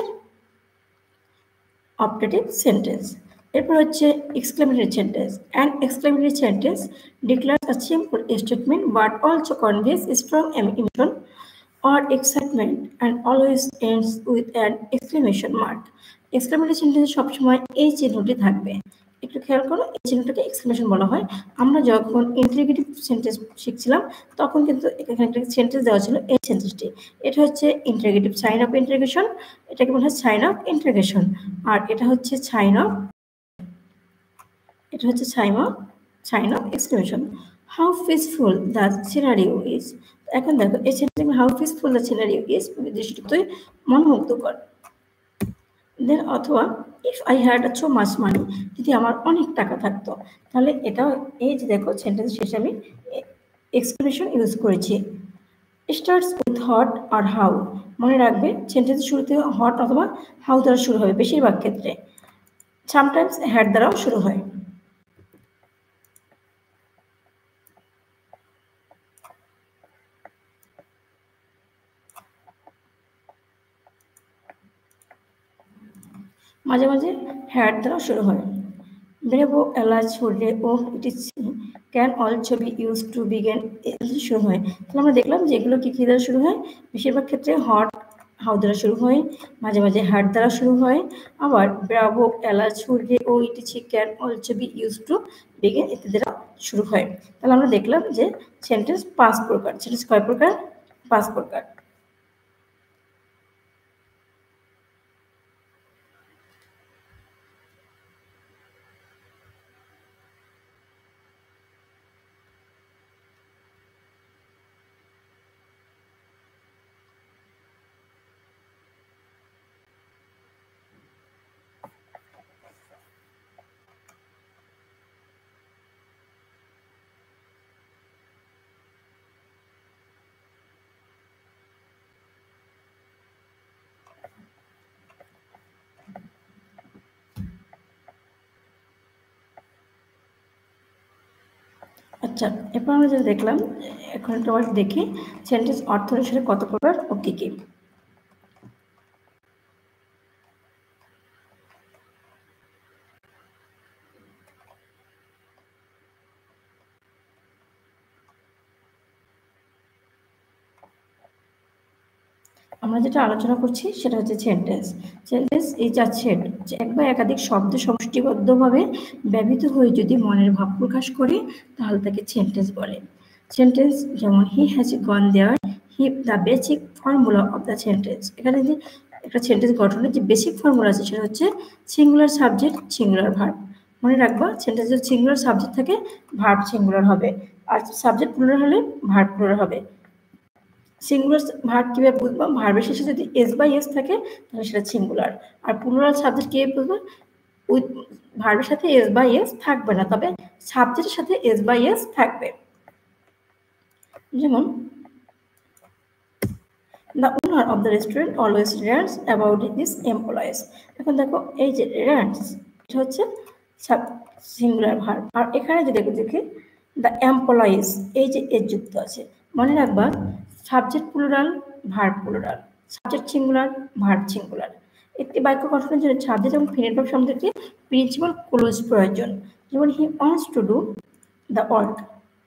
অপটেটিভ সেন্টেন্স। এরপর হচ্ছে exclamatory sentence. An exclamatory sentence declares a simple statement but also conveys strong emotion or excitement and always ends with an exclamation mark. Exclamatory সেন্টেন্সে সবসময় এই চিহ্নটি থাকবে। একটু খেয়াল করো, এই চিহ্নটাকে এক্সক্লেমেশন বলা হয়। আমরা যখন ইন্টারোগেটিভ সেন্টেন্স শিখছিলাম তখন কিন্তু এখানে একটা সেন্টেন্স দেওয়া ছিল, এই সেন্টেন্সটি। এটা হচ্ছে ইন্টারোগেটিভ সাইন অফ ইন্টারোগেশন, এটাকে বলা হয় সাইন অফ ইন্টারোগেশন। আর এটা হচ্ছে সাইন অফ এটা হচ্ছে sign of sign of exclamation. How peaceful the scenario is. এখন দেখো এই sentence how peaceful the scenario is দৃষ্টিতে মনোমুগ্ধকর। দেন অথবা if I had so much money, যদি আমার অনেক টাকা থাকতো, তাহলে এটাও এই যে দেখো সেন্টেন্স শেষে আমি এক্সক্লেমেশন ইউজ করেছি। স্টার্টস উইথ হট আর হাউ, মনে রাখবে সেন্টেন্স শুরুতে হট অথবা হাউ দ্বারা শুরু হবে বেশিরভাগ ক্ষেত্রে, সামটাইমস হ্যাড দ্বারাও শুরু হয়। মাঝে মাঝে হ্যাড দ্বারা শুরু হয়। ব্রেভো, এলাচ, হলে oh it is can also be use to begin শুরু হয়। তাহলে আমরা দেখলাম যে এগুলো কি কি দ্বারা শুরু হয়, বেশিরভাগ ক্ষেত্রে হট হাউ দ্বারা শুরু হয়, মাঝে মাঝে হ্যাড দ্বারা শুরু হয়, আবার ব্রাভো, এলাচ, হলে oh it is can also be use to begin ইত্যাদি দ্বারা শুরু হয়। তাহলে আমরা দেখলাম যে সেন্টেন্স পাঁচ প্রকার। সেন্টেন্স কয় প্রকার? পাঁচ প্রকার। আচ্ছা, এরপর আমরা যেটা দেখলাম, এখন একটা ওয়ার্ড দেখি সেন্টেন্স অর্থ অনুসারে কত প্রকার ও কি কি। আমরা যেটা আলোচনা করছি সেটা হচ্ছে সেন্টেন্স। সেন্টেন্স এই যাচ্ছে যে এক বা একাধিক শব্দ সমষ্টিবদ্ধভাবে ব্যবহৃত হয়ে যদি মনের ভাব প্রকাশ করে তাহলে তাকে সেন্টেন্স বলে। সেন্টেন্স যেমন he has gone there, he the basic formula of the sentence. এখানে যে একটা সেন্টেন্স গঠনের যে বেসিক ফর্মুলা আছে সেটা হচ্ছে সিঙ্গুলার সাবজেক্ট, সিঙ্গুলার ভার্ব। মনে রাখবা সেন্টেন্সের সিঙ্গুলার সাবজেক্ট থাকে, ভার্ব সিঙ্গুলার হবে, আর সাবজেক্ট প্লুরাল হলে ভার্ব প্লুরাল হবে। সিঙ্গুলার ভার্ব কিভাবে বুঝবো? ভার্বের শেষে যদি এস বাই এস থাকে তাহলে সেটা সিঙ্গুলার, আর প্লুরাল সাবজেক্ট কিভাবে বুঝবো? উইথ ভার্বের সাথে এস বাই এস থাকবে না, তবে সাবজেক্টের সাথে এস বাই এস থাকবে। যেমন the owner of the restaurant always runs about this employees. এখন দেখো এই যে রান্স এটা হচ্ছে সিঙ্গুলার ভার্ব, আর এখানে যদি দেখি দ্য এমপ্লয়েজ এই যে এর যুক্ত আছে। মনে রাখবা subject plural, verb plural, subject singular, verb singular. একটি বাক্য গঠনের জন্য সাবজেক্ট এবং ফিনেট ভার্ব শব্দটি প্রিন্সিপাল ক্লোজ প্রয়োজন। যেমন he wants to do the work.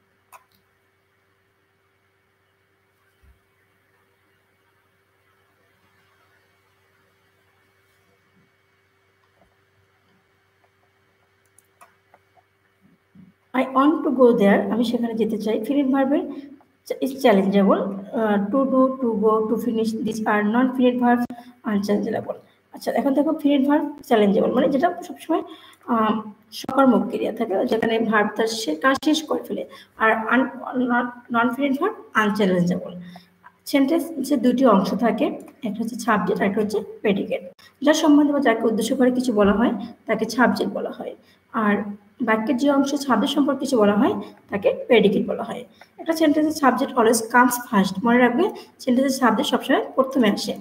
I want to go there, আমি সেখানে যেতে চাই। ফিনিট ভার্বের is challengeable, to do, to go, to finish, this are non finite verb unchallengeable. আচ্ছা, এখন দেখো ফিনিট ভার্ব চ্যালেঞ্জেবল মানে যেটা সবসময় সকর্মক ক্রিয়া থাকে, যেখানে ভার্ব তার কাজ শেষ করে ফেলে, আর নন ফিনিট ভার্ব আনচ্যালেঞ্জেবল। সেন্টেন্সে দুটি অংশ থাকে, একটা হচ্ছে সাবজেক্ট আর একটা হচ্ছে প্রেডিকেট। যার সম্বন্ধে বা যাকে উদ্দেশ্য করে কিছু বলা হয় তাকে সাবজেক্ট বলা হয়, আর বাক্যের যে অংশ সাবজেক্ট সম্পর্কে কিছু বলা হয় তাকে প্রেডিকেট বলা হয়। একটা সেন্টেন্সের সাবজেক্ট অলওয়েজ কামস ফার্স্ট, মনে রাখবে সেন্টেন্সের সাবজেক্ট সবসময় প্রথমে আসে।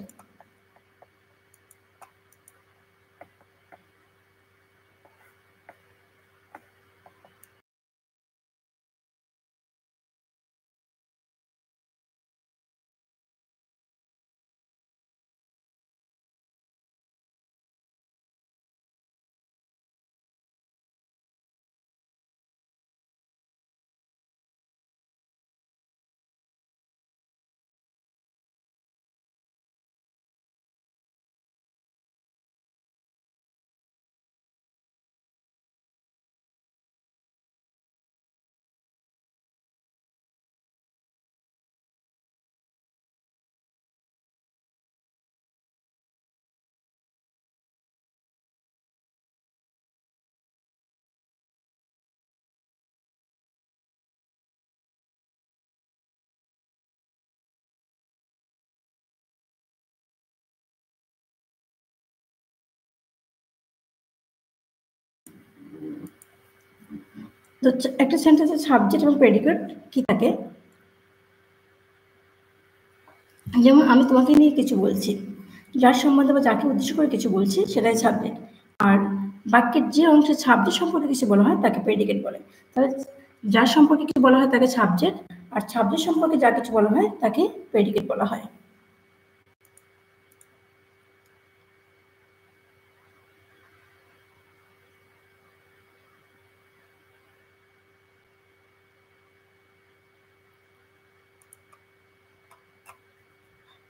তো একটা সেন্টেন্সের সাবজেক্ট এবং প্রেডিকেট কি থাকে? যেমন আমি তোমাকে নিয়ে কিছু বলছি, যার সম্বন্ধে বা যাকে উদ্দেশ্য করে কিছু বলছি সেটাই সাবজেক্ট, আর বাক্যের যে অংশে সাবজেক্ট সম্পর্কে কিছু বলা হয় তাকে প্রেডিকেট বলে। তাহলে যার সম্পর্কে কিছু বলা হয় তাকে সাবজেক্ট, আর সাবজেক্ট সম্পর্কে যা কিছু বলা হয় তাকে প্রেডিকেট বলা হয়।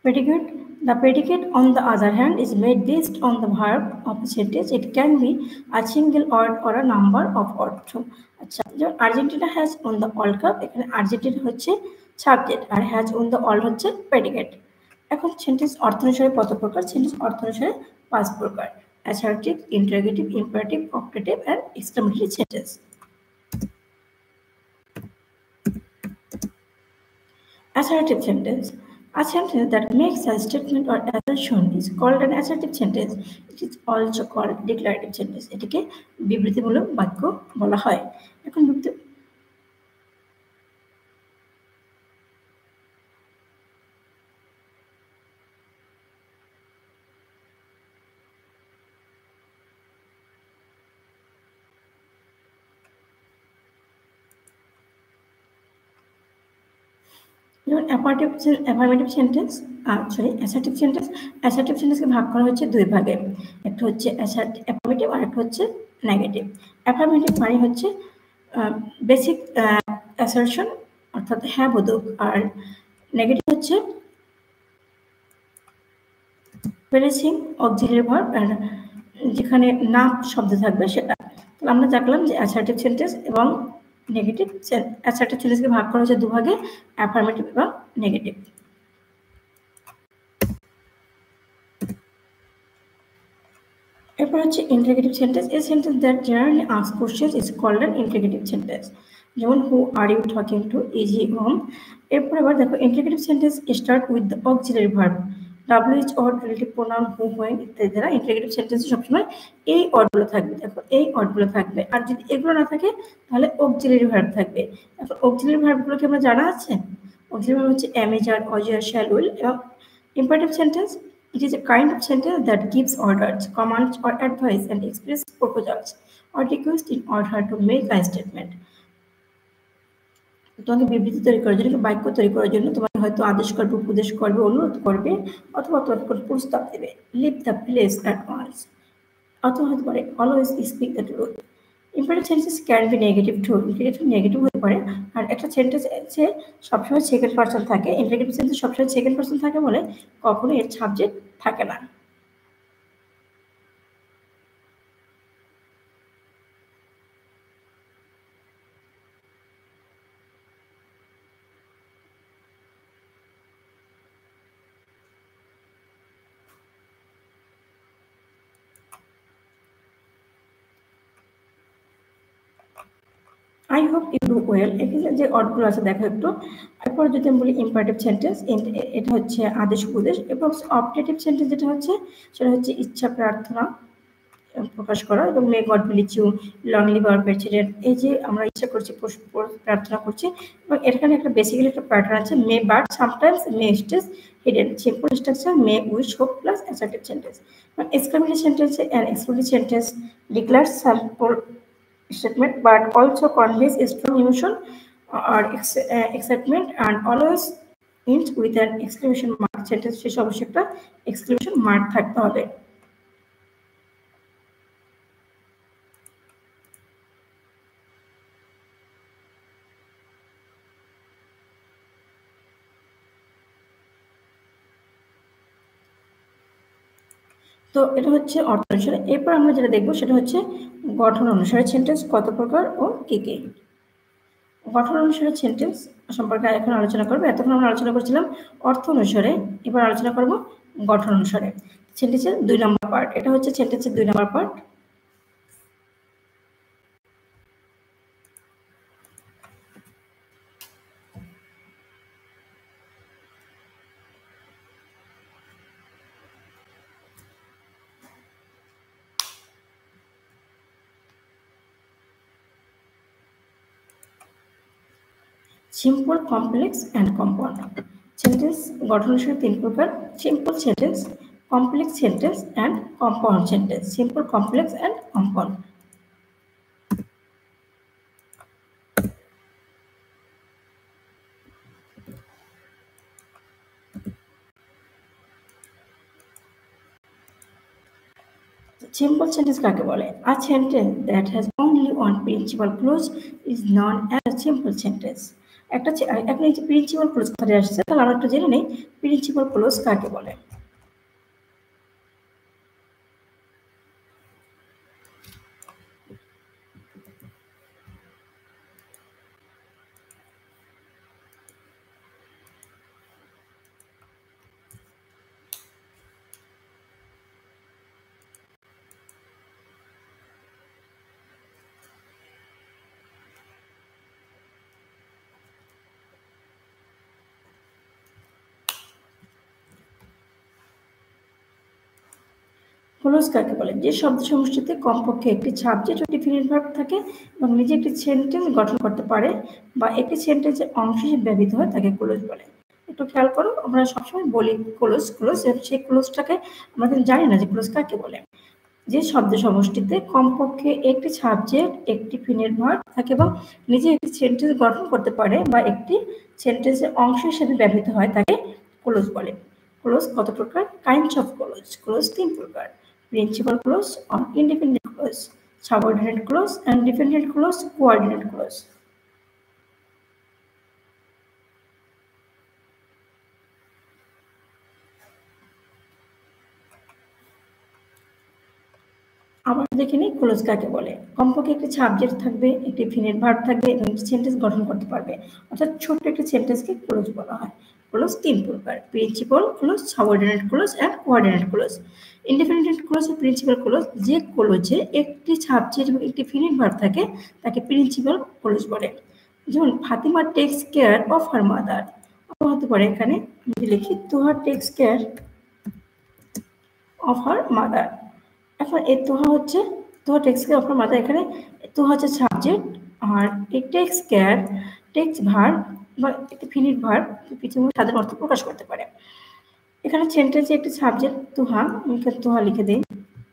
Predicate. The predicate, on the other hand, is made based on the verb of a sentence. It can be a single word or a number of words. আচ্ছা, যেমন Argentina has won the world cup, এখানে Argentina হচ্ছে subject আর has won the world হচ্ছে predicate. এখন sentence অর্থ অনুসারে কত প্রকার? সেন্টেন্স অর্থ অনুসারে পাঁচ প্রকার: assertive, interrogative, imperative, optative and exclamatory sentence. Assertive sentence. A sentence that makes a statement or assertion is called an assertive sentence. It is also called declarative sentence. এটিকে বিবৃতিমূলক বাক্য বলা হয়। এখন বিবৃতি যেমন affirmative affirmative sentence sorry assertive sentence assertive সেন্টেন্সকে ভাগ করা হচ্ছে দুই ভাগে। একটা হচ্ছে অ্যাফার্মেটিভ আর একটা হচ্ছে নেগেটিভ। অ্যাফার্মেটিভ মানে হচ্ছে বেসিক অ্যাসারশন অর্থাৎ হ্যাঁ বোধক, আর নেগেটিভ হচ্ছে প্রেসিং অক্সিলারি ভার্ব আর যেখানে না শব্দ থাকবে সেটা। তাহলে আমরা দেখলাম যে অ্যাসার্টিভ সেন্টেন্স এবং নেগেটিভ অ্যাসার্টিভ সেন্টেন্সকে ভাগ করা হচ্ছে দুভাগে, অ্যাফার্মেটিভ এবং নেগেটিভ। এরপর হচ্ছে ইন্টারোগেটিভ সেন্টেন্স। এই sentence that generally ask questions is called an interrogative sentence. যেমন who are you talking to, is he home. এরপর আবার দেখো interrogative sentence start with the auxiliary verb, WH or relative pronoun who, when ইত্যাদি দ্বারা interrogative সেন্টেন্সে সবসময় এই ওয়ার্ডগুলো থাকবে। দেখো এই ওয়ার্ডগুলো থাকবে, আর যদি এগুলো না থাকে তাহলে অক্সিলারি ভার্ব থাকবে। এখন অক্সিলারি ভার্বগুলোকে আমরা জানা আছে। অক্সিলারি ভার্ব হচ্ছে am, is, are, was, are, shall, will. এবং imperative sentence, it is a kind of sentence that gives orders, commands, or advice and expresses proposals or requests in order to make a statement. তোমাকে বিবৃতি তৈরি করার জন্য, বাক্য তৈরি করার জন্য তোমাকে হয়তো আদেশ করবে, উপদেশ করবে, অনুরোধ করবে, অথবা তোমার কোনো প্রস্তাব দেবে। Leave the place at once, অথবা হতে পারে always speak the truth. Imperative sentence can be negative too, interrogative negative হতে পারে। আর একটা সেন্টেন্স আছে সবসময় সেকেন্ড পার্সন থাকে, ইন্টারোগেটিভ সেন্টেন্স সবসময় সেকেন্ড পার্সন থাকে বলে কখনো এর সাবজেক্ট থাকে না। I hope you do well, এখানে যে অর্ডগুলো আছে দেখো একটু। এরপর যদি আমি বলি ইম্পারেটিভ সেন্টেন্স, এটা হচ্ছে আদেশ উপদেশ। এবং অপটেটিভ সেন্টেন্স যেটা হচ্ছে সেটা হচ্ছে ইচ্ছা প্রার্থনা প্রকাশ করা। এবং may God bless you, long live our president, এই যে আমরা ইচ্ছা করছি, প্রার্থনা করছি। এবং এখানে একটা বেসিক্যালি একটা প্যাটার্ন আছে, may but sometimes, may stage hidden, simple structure, may wish hope plus assertive sentence. Exclamatory সেন্টেন্সে an exclamatory sentence declares simple statement but also conveys a strong emotion or ex uh, excitement and always ends with an exclamation mark. Sentence শেষে অবশ্যই একটা exclamation mark থাকতে হবে। তো এটা হচ্ছে অর্থ অনুসারে। এরপর আমরা যেটা দেখবো সেটা হচ্ছে গঠন অনুসারে সেন্টেন্স কত প্রকার ও কি কি। গঠন অনুসারে সেন্টেন্স সম্পর্কে এখন আলোচনা করবো। এতক্ষণ আমরা আলোচনা করছিলাম অর্থ অনুসারে, এবার আলোচনা করব গঠন অনুসারে। সেন্টেন্সের দুই নম্বর পার্ট, এটা হচ্ছে সেন্টেন্সের দুই নম্বর part. Simple, complex and compound sentence গঠন অনুসারে তিন প্রকার: simple sentence, complex sentence and compound sentence. Simple, complex and compound. Simple sentence কাকে বলে? A sentence that has only one principal clause is known as a simple sentence. একটা এখন এই যে প্রিন্সিপাল ক্লোজ কথাটা আসছে, তাহলে আমরা একটু জেনে নেই প্রিন্সিপাল ক্লোজ কাকে বলে। ক্লোজ কাকে বলে? যে শব্দ সমষ্টিতে কমপক্ষে একটি সাবজেক্ট ও ডিফিনিট ভার্ব থাকে এবং নিজে একটি সেন্টেন্স গঠন করতে পারে বা একটি সেন্টেন্সের অংশ হিসেবে ব্যবহৃত হয় তাকে ক্লোজ বলে। একটু খেয়াল করো, আমরা সবসময় বলি ক্লোজ ক্লোজ, সেই ক্লোজটাকে আমরা কিন্তু জানি না যে ক্লোজ কাকে বলে। যে শব্দ সমষ্টিতে কমপক্ষে একটি সাবজেক্ট একটি ডিফিনিট ভার্ব থাকে এবং নিজে একটি সেন্টেন্স গঠন করতে পারে বা একটি সেন্টেন্সের অংশ হিসেবে ব্যবহৃত হয় তাকে ক্লোজ বলে। ক্লোজ কত প্রকার? Kinds of close. ক্লোজ তিন প্রকার: principal clause, independent clause, subordinate clause and dependent clause, coordinate clause. আবার দেখে নিই ক্লোজ কাকে বলে। কমপক্ষে একটি সাবজেক্ট থাকবে, একটি ডিফিনিট ভার্ব থাকবে এবং সেন্টেন্স গঠন করতে পারবে, অর্থাৎ ছোট্ট একটি সেন্টেন্সকে ক্লোজ বলা হয়। ক্লোজ তিন প্রকার: principal clause, subordinate clause and coordinate clause. Independent clause ও প্রিন্সিপাল ক্লোজ, যে ক্লোজে একটি সাবজেক্ট এবং একটি ডিফিনিট ভার্ব থাকে তাকে প্রিন্সিপাল ক্লোজ বলে। যেমন Fatima takes care of her mother, হতে পারে এখানে আমি লিখি Toha takes care of her mother. এখন এই তোহা হচ্ছে Toha takes care of her mother, এখানে তোহা হচ্ছে সাবজেক্ট আর এই টেক্স কেয়ার টেক্স ভার্ব বা একটি ফিনিট ভার্ব কিছু সাধারণ অর্থ প্রকাশ করতে পারে। এখানে সেন্টেন্সে একটি সাবজেক্ট তোহা, আমি তোহা লিখে দিই,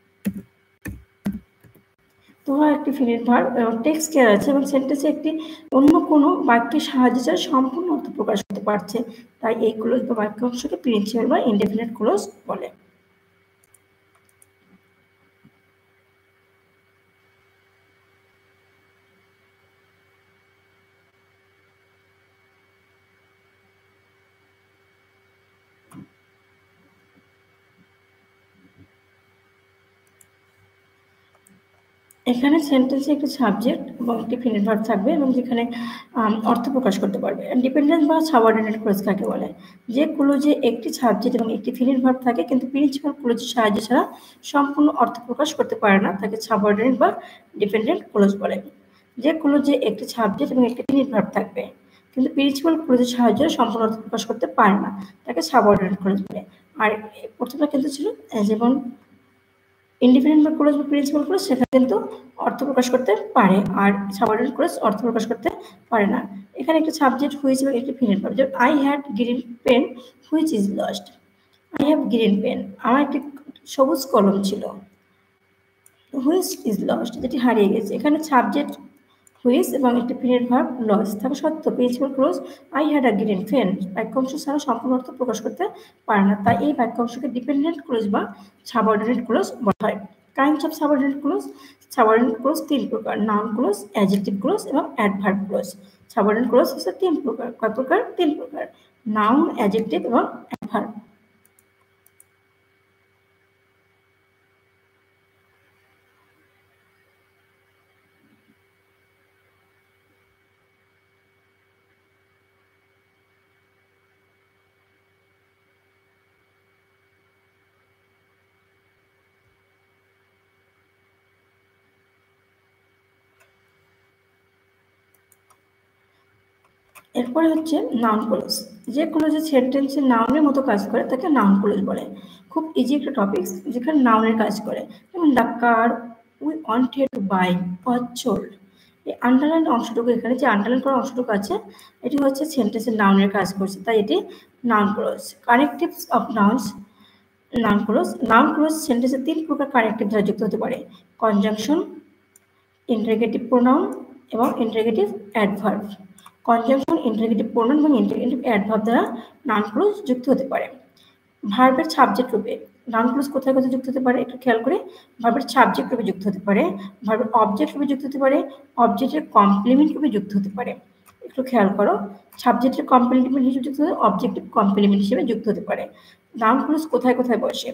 তোহা একটি ফিনিট ভার্ব এবং টেক্স কেয়ার আছে এবং সেন্টেন্সে একটি অন্য কোনো বাক্যের সাহায্যে ছাড়া সম্পূর্ণ অর্থ প্রকাশ করতে পারছে, তাই এই ক্লোজ বা বাক্য অংশকে প্রিন্সিপাল বা ইনডেফিনিট ক্লোজ বলে। এখানে সেন্টেন্সে একটি সাবজেক্ট এবং একটি ফিনিট ভার্ব থাকবে এবং যেখানে অর্থ প্রকাশ করতে পারবে। ডিপেন্ডেন্ট বা সাবঅর্ডিনেট ক্লোজ কাকে বলে? যে ক্লোজে একটি সাবজেক্ট এবং একটি ফিনিট ভার্ব থাকে কিন্তু প্রিন্সিপাল ক্লোজের সাহায্যে ছাড়া সম্পূর্ণ অর্থ প্রকাশ করতে পারে না তাকে সাবঅর্ডিনেট বা ডিপেন্ডেন্ট ক্লোজ বলে। যে ক্লোজে একটি সাবজেক্ট এবং একটি ফিনিট ভার্ব থাকবে কিন্তু প্রিন্সিপাল ক্লোজের সাহায্যে সম্পূর্ণ অর্থ প্রকাশ করতে পারে না তাকে সাবঅর্ডিনেট ক্লোজ বলে। আর প্রথমটা কিন্তু ছিল যেমন ইন্ডিপেন্ডেন্ট বা ক্লোজ বা প্রিন্সিপাল ক্লোজ, সেখানে কিন্তু অর্থ প্রকাশ করতে পারে আর সাবঅর্ডিনেট ক্লোজ অর্থ প্রকাশ করতে পারে না। এখানে একটা সাবজেক্ট হুইচ এবং একটি ফিনিট ভার্ব, যেমন I had green pen which is lost. I have green pen, আমার একটি সবুজ কলম ছিল, হুইচ ইজ লস্ট যেটি হারিয়ে গেছে। এখানে সাবজেক্ট হুইচ এবং একটি ফিনিট ভার্ব লস থাকা সত্ত্বেও principal clause I had a green pen বাক্যাংশ ছাড়া সম্পূর্ণ অর্থ প্রকাশ করতে পারে না, তাই এই বাক্যাংশকে ডিপেন্ডেন্ট ক্লোজ বা সাবঅর্ডিনেট ক্লোজ বলা হয়। Kinds of subordinate clause. Subordinate clause তিন প্রকার: নাউন ক্লোজ, অ্যাডজেক্টিভ ক্লোজ এবং অ্যাডভার্ব ক্লোজ। সাবঅর্ডিনেট ক্লোজ হচ্ছে তিন প্রকার। কয় প্রকার? তিন প্রকার: নাউন, অ্যাডজেক্টিভ এবং অ্যাডভার্ব। এরপরে হচ্ছে নাউন ক্লোজ। যে ক্লোজে সেন্টেন্সে নাউনের মতো কাজ করে তাকে নাউন ক্লোজ বলে। খুব ইজি একটা টপিক যেখানে নাউনের কাজ করে, যেমন the car we wanted to buy was sold. এই আন্ডারলাইন অংশটুকু, এখানে যে আন্ডারলাইন করা অংশটুকু আছে এটি হচ্ছে সেন্টেন্সের নাউনের কাজ করছে, তাই এটি noun clause. Connectives of nouns. Noun clause. Noun clause সেন্টেন্সে তিন প্রকার কানেকটিভ দ্বারা যুক্ত হতে পারে: কনজাংশন, ইন্টারগেটিভ প্রোনাউন এবং interrogative adverb. Conjunction, interrogative pronoun এবং ইন্টারগেটিভ অ্যাডভার্ব দ্বারা নাউন ক্লোজ যুক্ত হতে পারে। ভার্বের সাবজেক্ট রূপে নাউন ক্লোজ কোথায় কোথায় যুক্ত হতে পারে একটু খেয়াল করে। ভার্বের সাবজেক্ট রূপে যুক্ত হতে পারে, ভার্বের অবজেক্ট রূপে যুক্ত হতে পারে, অবজেক্টের কমপ্লিমেন্ট রূপে যুক্ত হতে পারে। একটু খেয়াল করো, সাবজেক্টের কমপ্লিমেন্ট হিসেবে যুক্ত হতে অবজেক্টিভ কমপ্লিমেন্ট হিসেবে যুক্ত হতে পারে। নাউন ক্লজ কোথায় কোথায় বসে?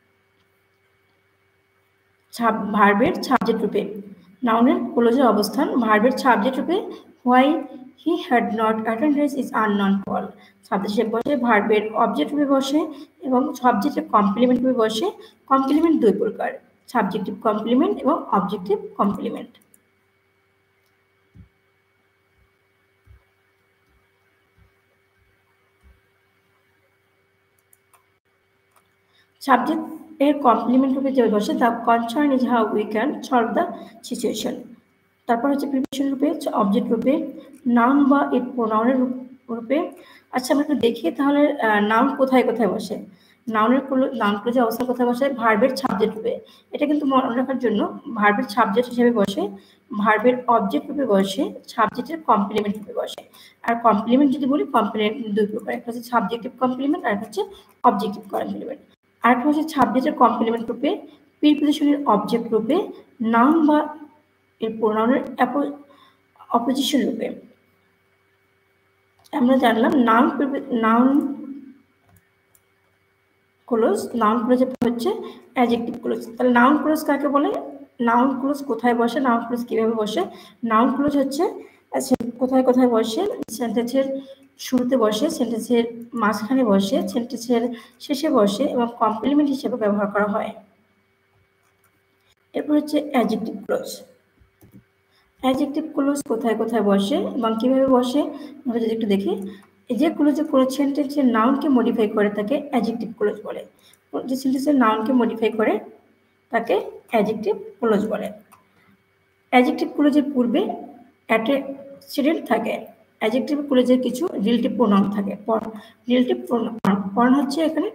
ভার্বের সাবজেক্ট রূপে। নাউনের ক্লোজের অবস্থান ভার্বের সাবজেক্ট রূপে why he had not attended is unknown ফল। সাবজেক্ট হিসেবে বসে, ভার্বের অবজেক্ট রূপে বসে এবং সাবজেক্টের কমপ্লিমেন্ট রূপে বসে। কমপ্লিমেন্ট দুই প্রকার, সাবজেক্টিভ কমপ্লিমেন্ট এবং অবজেক্টিভ কমপ্লিমেন্ট। সাবজেক্ট এর কমপ্লিমেন্ট রূপে যে বসে, the concern is how we can solve the situation. তারপর হচ্ছে প্রিপোজিশন রূপে, অবজেক্ট রূপে, নাউন বা এর প্রোনাউনের রূপে। আচ্ছা আমরা একটু দেখি তাহলে নাউন কোথায় কোথায় বসে। নাউনের নাউন ক্লোজের অবস্থান কোথায় বসে? ভার্বের সাবজেক্ট রূপে। এটা কিন্তু মনে রাখার জন্য, ভার্বের সাবজেক্ট হিসেবে বসে, ভার্বের অবজেক্ট রূপে বসে, সাবজেক্টের কমপ্লিমেন্ট রূপে বসে। আর কমপ্লিমেন্ট যদি বলি, কমপ্লিমেন্ট দুই প্রকার, একটা হচ্ছে সাবজেক্টিভ কমপ্লিমেন্ট আর একটা হচ্ছে অবজেক্টিভ কমপ্লিমেন্ট। আরেকটা হচ্ছে সাবজেক্টের কমপ্লিমেন্ট রূপে, প্রিপোজিশনের অবজেক্ট রূপে, নাউন বা এর প্রোনাউনের অপোজিশন রূপে। আমরা জানলাম noun noun clause, noun clause হচ্ছে অ্যাডজেক্টিভ ক্লোজ। তাহলে নাউন ক্লোজ কাকে বলে? নাউন ক্লোজ কোথায় বসে, নাউন ক্লোজ কিভাবে বসে? নাউন ক্লোজ হচ্ছে কোথায় কোথায় বসে? সেন্টেন্সের শুরুতে বসে, সেন্টেন্সের মাঝখানে বসে, সেন্টেন্সের শেষে বসে এবং কমপ্লিমেন্ট হিসেবে ব্যবহার করা হয়। এরপর হচ্ছে অ্যাডজেক্টিভ ক্লোজ। অ্যাডজেক্টিভ ক্লোজ কোথায় কোথায় বসে এবং কিভাবে বসে আমরা যদি একটু দেখি। যে ক্লোজে কোনো সেন্টেন্সের নাউনকে মডিফাই করে তাকে অ্যাডজেক্টিভ ক্লোজ বলে। যে সেন্টেন্সের নাউনকে মডিফাই করে তাকে অ্যাডজেক্টিভ ক্লোজ বলে। অ্যাডজেক্টিভ ক্লোজের পূর্বে অ্যান্টেসিডেন্ট থাকে। অ্যাডজেক্টিভ ক্লোজের কিছু রিলেটিভ প্রোনাউন থাকে। রিলেটিভ প্রোনাউন হচ্ছে এখানে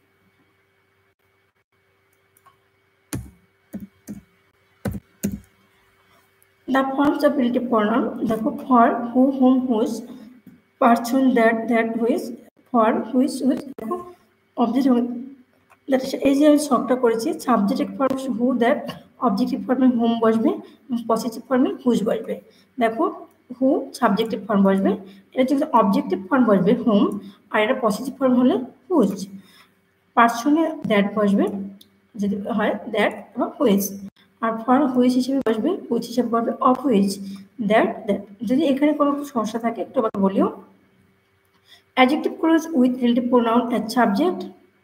the forms of relative pronoun, দেখো for, who, whom, whose, person, that, that, which, for, which, which, দেখো অবজেক্ট এই যে আমি শখটা করেছি, subjective form who, that, objective ফর্মে হোম বসবে এবং পজিটিভ ফর্মে হুজ বসবে। দেখো হু সাবজেক্টিভ ফর্ম বসবে, এটা যদি অবজেক্টিভ ফর্ম বসবে হোম, আর এটা পজিটিভ ফর্ম হলে হুজ। পার্সনে দ্যাট বসবে যদি হয় দ্যাট এবং হুইচ, আর ফর হুইচ হিসেবে বসবে হুইচ হিসেবে বসবে অফ হুইচ, দ্যাট দ্যাট। যদি এখানে কোনো সমস্যা থাকে একটু আমাকে বলিও। Adjective clause with relative pronoun as subject.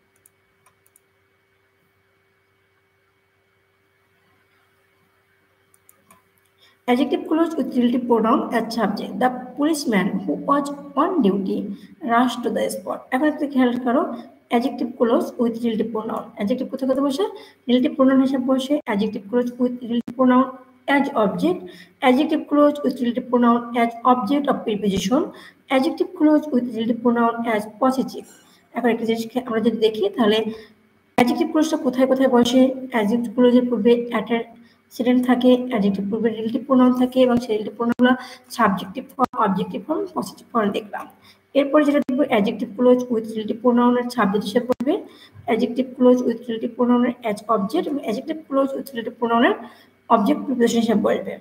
Adjective clause with relative pronoun as subject. The policeman who was on duty rushed to the spot. এখন একটু খেয়াল করো, adjective clause with relative pronoun. Adjective কোথায় কোথায় বসে? Relative pronoun হিসেবে বসে। Adjective clause with relative pronoun as object. Adjective clause with relative pronoun as object of preposition. Adjective clause with relative pronoun as possessive. এখন একটা জিনিস আমরা যদি দেখি তাহলে adjective clauseটা কোথায় কোথায় বসে? Adjective clauseর পূর্বে অ্যান্টেসিডেন্ট থাকে, অ্যাডজেক্টিভ পূর্বে রিলেটিভ প্রোনাউন থাকে এবং সেই রিলেটিভ প্রোনাউনগুলো subjective form, objective form, possessive form দেখলাম। এরপরে যেটা দেখবো অ্যাডজেক্টিভ ক্লোজ উইথ রিলেটিভ প্রোনাউনের সাবজেক্ট হিসেবে পড়বে, অ্যাডজেক্টিভ ক্লোজ উইথ রিলেটিভ প্রোনাউনের অ্যাজ অবজেক্ট এবং অ্যাডজেক্টিভ ক্লোজ উইথ রিলেটিভ প্রোনাউনের অবজেক্ট প্রিপোজিশন হিসেবে পড়বে।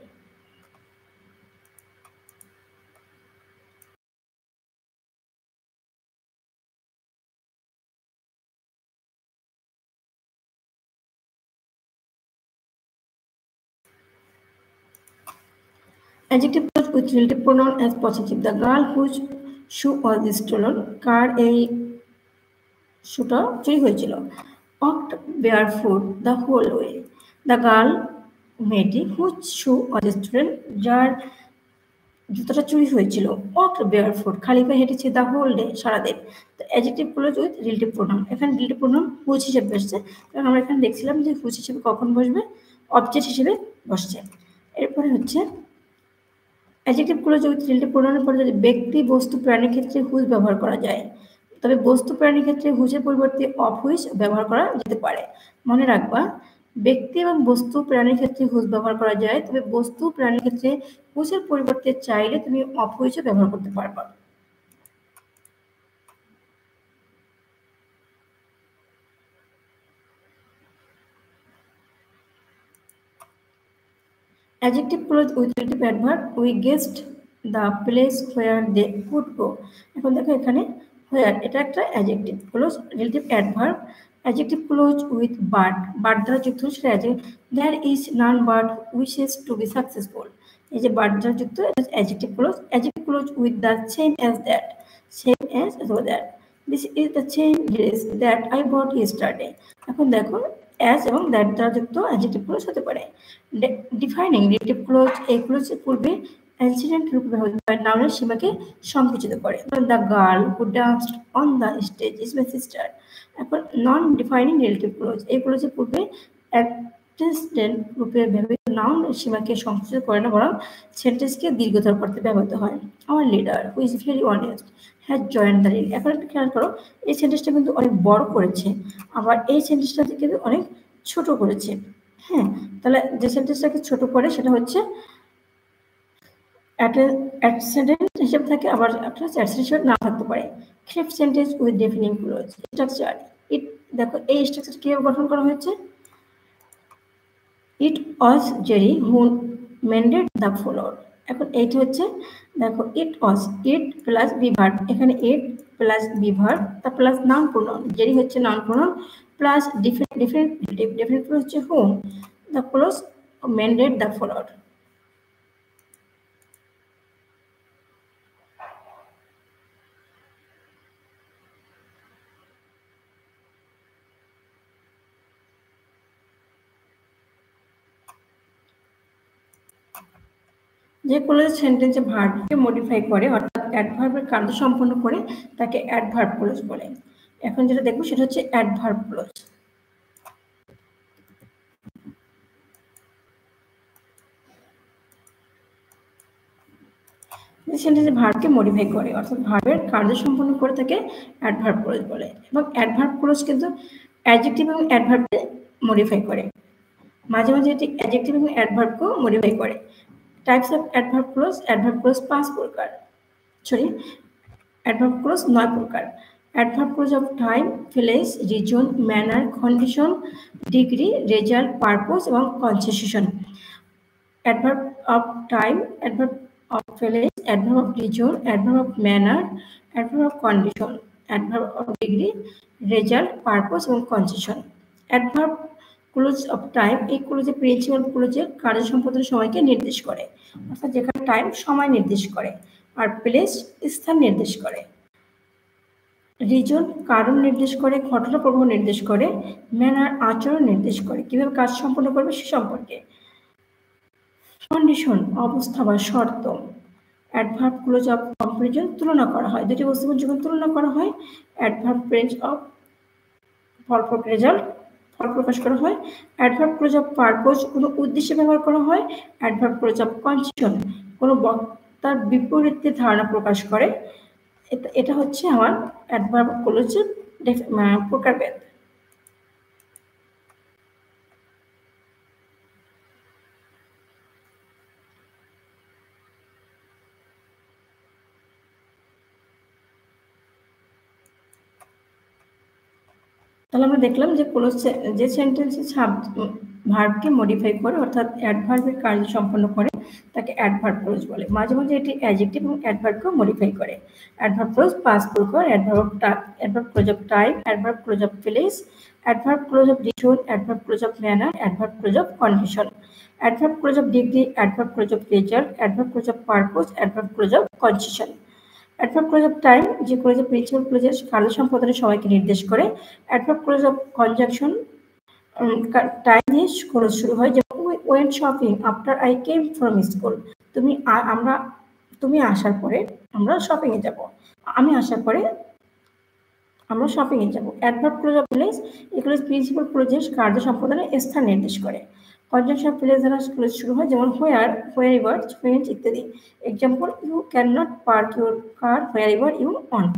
Adjective clause with relative pronoun as positive. The girl whose shoe was stolen, কার এই শুটা চুরি হয়েছিল। Walked barefoot the whole way. The girl, মেয়েটি, whose shoe was stolen, যার জুতাটা চুরি হয়েছিল, walked barefoot, খালি পায়ে হেঁটেছে the whole day, সারাদিন। তো adjective clause with relative pronoun, এখানে relative pronoun whose হিসেবে বসছে, কারণ আমরা এখানে দেখছিলাম যে whose হিসেবে কখন বসবে, অবজেক্ট হিসেবে বসছে। এরপরে হচ্ছে অ্যাডজেক্টিভ ক্লোজ উইথ রিলেটিভ প্রোনাউনের পরে যদি ব্যক্তি, বস্তু, প্রাণীর ক্ষেত্রে হুজ ব্যবহার করা যায়, তবে বস্তু প্রাণীর ক্ষেত্রে হুজের পরিবর্তে অফ হুইচ ব্যবহার করা যেতে পারে। মনে রাখবা, ব্যক্তি এবং বস্তু প্রাণীর ক্ষেত্রে হুজ ব্যবহার করা যায়, তবে বস্তু প্রাণীর ক্ষেত্রে হুজের পরিবর্তে চাইলে তুমি অফ হুইচও ব্যবহার করতে পারবা। Adjective clause with relative adverb, we guessed the place where they could go. এখন দেখো এখানে হোয়ার এটা একটা adjective clause relative adverb adjective clause with but but দ্বারা যুক্ত সেটা adjective there is none but wishes to be successful এই যে বাট দ্বারা যুক্ত adjective clause adjective clause with the same as that same as that this is the same dress that I bought yesterday. এখন দেখো as এবং that দ্বারা যুক্ত adjective close হতে পারে। ডিফাইনিং রিলেটিভ ক্লোজ এই ক্লোজের পূর্বে অ্যান্সিডেন্ট রূপে ব্যবহৃত হয় নাউনের সীমাকে সংকুচিত করে। The girl who danced on the stage is my sister. এখন নন ডিফাইনিং রিলেটিভ ক্লোজ এই ক্লোজের পূর্বে অ্যান্সিডেন্ট রূপে ব্যবহৃত নাউন সীমাকে সংকুচিত করে না বরং সেন্টেন্সকে দীর্ঘতর করতে ব্যবহৃত হয়। Our leader who is very honest has joined the reel. এখন একটা খেয়াল করো এই সেন্টেন্সটা কিন্তু অনেক বড় করেছে আবার এই সেন্টেন্সটা কিন্তু অনেক ছোট করেছে। হ্যাঁ তাহলে যে সেন্টেন্সটাকে ছোট করে সেটা হচ্ছে অ্যাডসেন্ডেন্ট হিসেবে থাকে আবার একটা অ্যাডসেন্ডেন্ট হিসেবে না থাকতে পারে। Cleft sentence with defining clause structure it দেখো এই স্ট্রাকচার কিভাবে গঠন করা হয়েছে। It was Jerry who mended the floor. এখন এইটা হচ্ছে দেখো ইট ওয়াজ ইট প্লাস বিভার্ব এখানে ইট প্লাস বিভার্ব তার প্লাস নাউন প্রোনাউন জেরি হচ্ছে noun pronoun plus different different different হচ্ছে whom the clause mended the floor. যে ক্লোজ সেন্টেন্সে ভার্বকে মডিফাই করে অর্থাৎ অ্যাডভার্বের কার্য সম্পন্ন করে তাকে অ্যাডভার্ব ক্লোজ বলে। এখন যেটা দেখবো সেটা হচ্ছে অ্যাডভার্ব ক্লোজ। যে সেন্টেন্সে ভার্বকে মডিফাই করে অর্থাৎ ভার্বের কার্য সম্পন্ন করে তাকে অ্যাডভার্ব ক্লোজ বলে এবং অ্যাডভার্ব ক্লোজ কিন্তু অ্যাডজেক্টিভ এবং অ্যাডভার্বকে মডিফাই করে মাঝে মাঝে এটি অ্যাডজেক্টিভ এবং অ্যাডভার্বকেও মডিফাই করে। Types of adverb clause adverb clause পাঁচ প্রকার সরি অ্যাডভার্ব ক্লোজ নয় প্রকার। Adverb clause of time place reason manner condition degree result purpose এবং consistent. Adverb of time adverb of place adverb of reason adverb of manner adverb of condition adverb of degree result purpose এবং consistent. Adverb clause of time এই ক্লোজে principal ক্লোজের কার্য সম্পাদনের সময়কে নির্দেশ করে অর্থাৎ যেখানে টাইম সময় নির্দেশ করে আর প্লেস স্থান নির্দেশ করে রিজন কারণ নির্দেশ করে ঘটনা প্রবাহ নির্দেশ করে ম্যানার আচরণ নির্দেশ করে কিভাবে কাজ সম্পন্ন করবে সে সম্পর্কে কন্ডিশন অবস্থা বা শর্ত। অ্যাডভার্ব ক্লোজ অফ কম্পারিজন তুলনা করা হয় দুটি বস্তুকে যখন তুলনা করা হয় অ্যাডভার্ব রেঞ্জ অফ ফলপ্রদ রেজাল্ট ফল প্রকাশ করা হয়। অ্যাডভার্ব ক্লোজ অফ পারপোজ কোনো উদ্দেশ্যে ব্যবহার করা হয়। অ্যাডভার্ব ক্লোজ অফ কনসিস্টেন্ট কোনো বক্তার বিপরীতে ধারণা প্রকাশ করে। এটা হচ্ছে আমার অ্যাডভার্ব ক্লোজের প্রকারভেদ। তাহলে আমরা দেখলাম যে ক্লোজ যে সেন্টেন্সে ভার্বকে মডিফাই করে অর্থাৎ অ্যাডভার্বের কার্য সম্পন্ন করে তাকে অ্যাডভার্ব ক্লোজ বলে। মাঝে মাঝে এটি অ্যাডজেক্টিভ এবং অ্যাডভার্বকেও মডিফাই করে। অ্যাডভার্ব ক্লোজ পাঁচ প্রকার adverb adverb clause of time adverb clause of place adverb clause of reason adverb clause of manner adverb clause of condition adverb clause of degree adverb clause of result adverb clause of purpose adverb clause of consistent. Adverb clause of time যে ক্লোজে principal ক্লোজের কার্য সম্পাদনের সময়কে নির্দেশ করে। Adverb clause of conjunction time দিয়ে clause শুরু হয় যেমন when shopping after I came from school তুমি আমরা তুমি আসার পরে আমরা শপিং এ যাব আমি আসার পরে আমরা শপিং এ যাব। অ্যাডভার্ব ক্লোজ অফ প্লেস এগুলো প্রিন্সিপাল ক্লোজের কার্য সম্পাদনের স্থান নির্দেশ করে। কনজাংশন প্লেস দ্বারা ক্লোজ শুরু হয় যেমন হোয়ার হোয়ার এভার হোয়েন ইত্যাদি। Example you can not park your car wherever you want.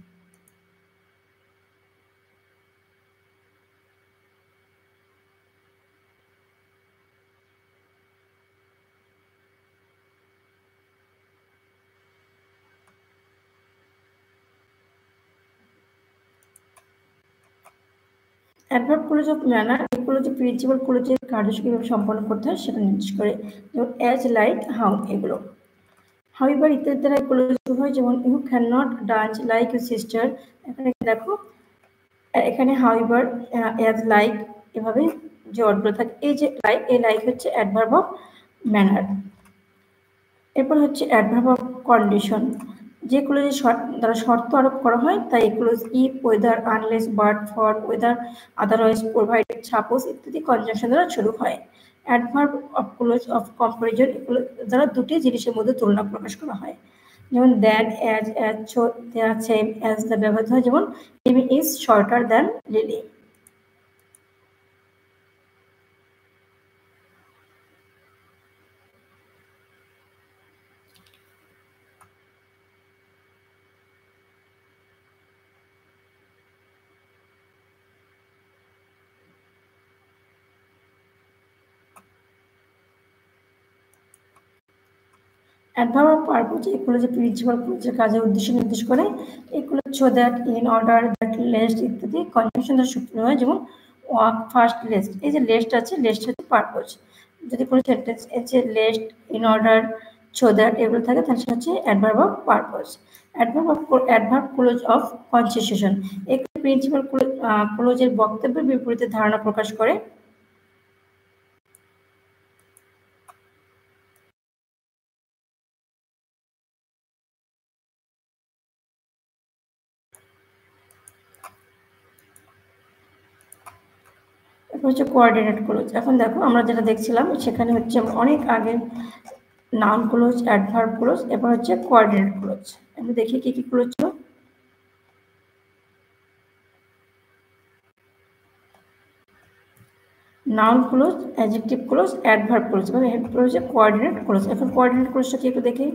Adverb clause of manner এগুলো যে প্রিন্সিপাল ক্লোজের কার্য কিভাবে সম্পন্ন করতে হয় সেটা নির্দেশ করে যেমন অ্যাজ লাইক হাউ এগুলো। হাউএভার ইত্যাদি দ্বারা ক্লোজ হয়, যেমন you can not dance like you sister. এখানে দেখো এখানে হাউএভার, অ্যাজ, লাইক এভাবে যে ওয়ার্ডগুলো থাকে, এই যে লাইক, এই লাইক হচ্ছে অ্যাডভার্ব অফ ম্যানার। এরপর হচ্ছে অ্যাডভার্ব অফ কন্ডিশন, যেগুলো যে শর্ত দ্বারা শর্ত আরোপ করা হয়, তাই এগুলো if, whether, unless, but, for, whether, otherwise, provided, suppose ইত্যাদি কনজাংশন দ্বারা শুরু হয়। Adverb of clause of comparison, এগুলো দ্বারা দুটি জিনিসের মধ্যে তুলনা প্রকাশ করা হয়, যেমন than, as, as, so, there, same, as the ব্যবহৃত হয়, যেমন Lily is shorter than Lily. Adverb of purpose, এগুলো যে প্রিন্সিপাল ক্লোজের কাজের উদ্দেশ্য নির্দেশ করে, এগুলো so that, in order, that, lest ইত্যাদি কনজাংশন দ্বারা শুরু হয়, যেমন ওয়াক, ফার্স্ট, লেস্ট। এই যে লেস্ট আছে, লেস্ট হচ্ছে পারপোজ। যদি কোনো সেন্টেন্স এর যে lest, in order, so that এগুলো থাকে, তাহলে সেটা হচ্ছে adverb of purpose. Adverb of adverb clause of consideration, এগুলো প্রিন্সিপাল ক্লোজের বক্তব্যের বিপরীতে ধারণা প্রকাশ করে। হচ্ছে কোঅর্ডিনেট ক্লোজ। এখন দেখো আমরা যেটা দেখছিলাম সেখানে হচ্ছে অনেক আগে নাউন ক্লোজ, অ্যাডভার্ব ক্লোজ, এবার হচ্ছে কোঅর্ডিনেট ক্লোজ। আমরা দেখি কি কি ক্লোজ ছিল। Noun clause, adjective clause, adverb clause, এবং এরপর হচ্ছে কোঅর্ডিনেট ক্লোজ। এখন কোঅর্ডিনেট ক্লোজটা কি একটু দেখি।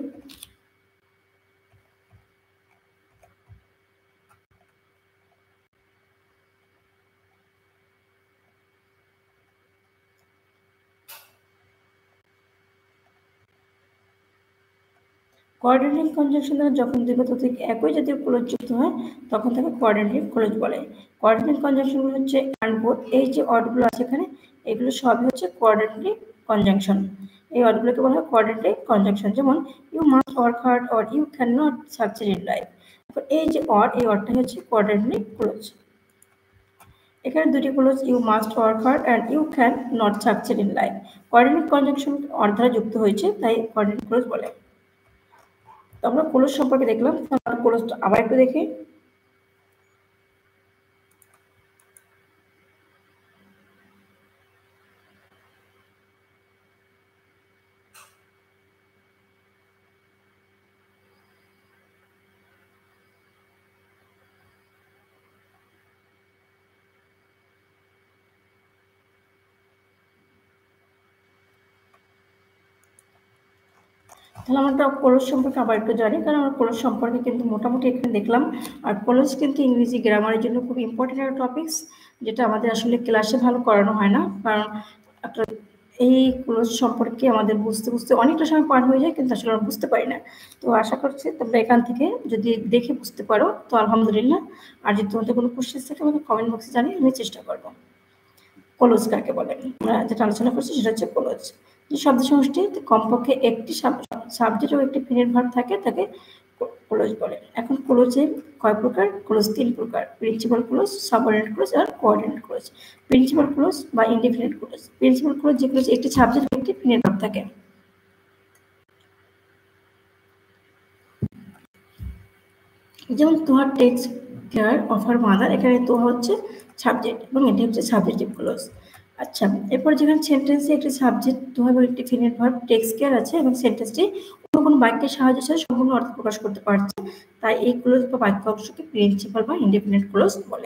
কোঅর্ডিনেটিং কনজাংশন দ্বারা যখন দুই বা ততোধিক একই জাতীয় ক্লোজ যুক্ত হয়, তখন তাকে কোঅর্ডিনেটিং ক্লোজ বলে। কোঅর্ডিনেটিং কনজাংশনগুলো হচ্ছে অ্যান্ড, বোথ, এই যে ওয়ার্ডগুলো আছে এখানে, এগুলো সবই হচ্ছে কোঅর্ডিনেটিং কনজাংশন। এই ওয়ার্ডগুলোকে বলা হয় কোঅর্ডিনেটিং কনজাংশন, যেমন you must work hard or you can not succeed in life. এই যে ওয়ার্ড, এই ওয়ার্ডটা হচ্ছে কোঅর্ডিনেটিং ক্লোজ। এখানে দুটি clause, you must work hard and you can not succeed in life, coordinating conjunction or দ্বারা যুক্ত হয়েছে, তাই কোঅর্ডিনেটিং ক্লোজ বলে। তো আমরা ক্লোজ সম্পর্কে দেখলাম, ক্লোজটা আবার একটু দেখি। তাহলে আমরা ক্লোজ সম্পর্কে আবার একটু জানি, কারণ আমরা ক্লোজ সম্পর্কে কিন্তু মোটামুটি এখানে দেখলাম। আর ক্লোজ কিন্তু ইংরেজি গ্রামারের জন্য খুব ইম্পর্টেন্ট একটা টপিকস, যেটা আমাদের আসলে ক্লাসে ভালো করানো হয় না, কারণ একটা এই ক্লোজ সম্পর্কে আমাদের বুঝতে বুঝতে অনেকটা সময় পার হয়ে যায়, কিন্তু আসলে আমরা বুঝতে পারি না। তো আশা করছি তোমরা এখান থেকে যদি দেখে বুঝতে পারো তো আলহামদুলিল্লাহ। আর যদি তোমাদের কোনো কোশ্চেন থাকে আমাকে কমেন্ট বক্সে জানিয়ে আমি চেষ্টা করবো। ক্লোজ কাকে বলে, আমরা যেটা আলোচনা করছি সেটা হচ্ছে ক্লোজ। যে শব্দ সমষ্টি কমপক্ষে একটি সাবজেক্ট ও একটি প্রিন্ট ভার্ব থাকে, তাকে ক্লোজ বলে। এখন ক্লোজে কয় প্রকার? ক্লোজ তিন প্রকার: প্রিন্সিপাল ক্লোজ, সাবঅর্ডিনেট ক্লোজ আর কোঅর্ডিনেট ক্লোজ। প্রিন্সিপাল ক্লোজ বা ইনডিফিনিট ক্লোজ, প্রিন্সিপাল ক্লোজ যেগুলো একটি সাবজেক্ট ও একটি প্রিন্ট ভার্ব থাকে। যেমন তোহার takes care of her mother, এখানে তোহা হচ্ছে সাবজেক্ট এবং এটি হচ্ছে সাবজেক্টিভ ক্লোজ। আচ্ছা, এরপর যেখানে সেন্টেন্সে একটি সাবজেক্ট তোহা এবং একটি ফিনিট ভার্ব টেক্স কেয়ার আছে এবং সেন্টেন্সটি অন্য কোনো বাক্যের সাহায্যের সাথে সম্পূর্ণ অর্থ প্রকাশ করতে পারছে, তাই এই ক্লোজ বা বাক্য অংশকে প্রিন্সিপাল বা ইনডিফিনিট ক্লোজ বলে।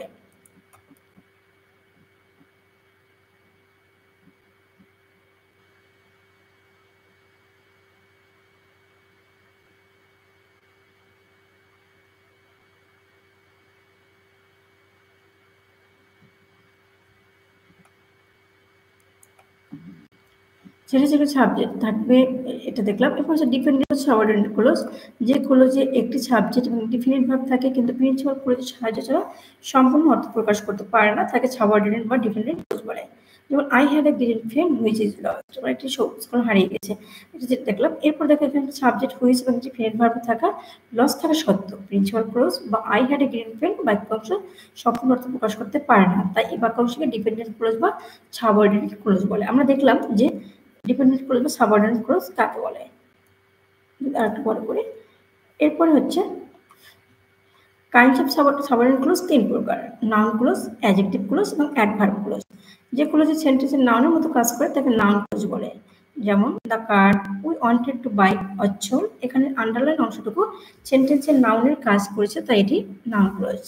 যেটা যেগুলো সাবজেক্ট থাকবে এটা দেখলাম। এরপর হচ্ছে ডিপেন্ডেন্ট সাবঅর্ডিনেট ক্লোজ, যে ক্লোজে একটি সাবজেক্ট এবং ডিফিনিট ভার্ব থাকে কিন্তু প্রিন্সিপাল ক্লোজের সাহায্য ছাড়া সম্পূর্ণ অর্থ প্রকাশ করতে পারে না, তাকে সাবঅর্ডিনেট বা ডিপেন্ডেন্ট ক্লোজ বলে। যেমন I had a green friend which is lost, মানে একটি সবুজ কোন হারিয়ে গেছে, এটা যেটা দেখলাম। এরপর দেখো এখানে সাবজেক্ট হুইচ এবং একটি ফ্রেন্ড ভার্ব থাকা, লস থাকা সত্ত্বেও প্রিন্সিপাল ক্লোজ বা I had a green friend বাক্যাংশ সম্পূর্ণ অর্থ প্রকাশ করতে পারে না, তাই এই বাক্যাংশকে ডিপেন্ডেন্ট ক্লোজ বা সাবঅর্ডিনেট ক্লোজ বলে। আমরা দেখলাম যে ডিপেন্ডেন্ট ক্লোজ বা সাবঅর্ডিনেট ক্লোজ কাকে বলে, আরেকটু পরে পরে। এরপরে হচ্ছে কাইন্ডস অফ সাবঅর্ডিনেট ক্লোজ তিন প্রকার: নাউন ক্লোজ, অ্যাডজেক্টিভ ক্লোজ এবং অ্যাডভার্ব ক্লোজ। যে ক্লোজে সেন্টেন্সের নাউনের মতো কাজ করে তাকে নাউন ক্লোজ বলে। যেমন the car we wanted to buy অচ্ছল, এখানে আন্ডারলাইন অংশটুকু সেন্টেন্সের নাউনের কাজ করেছে, তাই এটি নাউন ক্লোজ।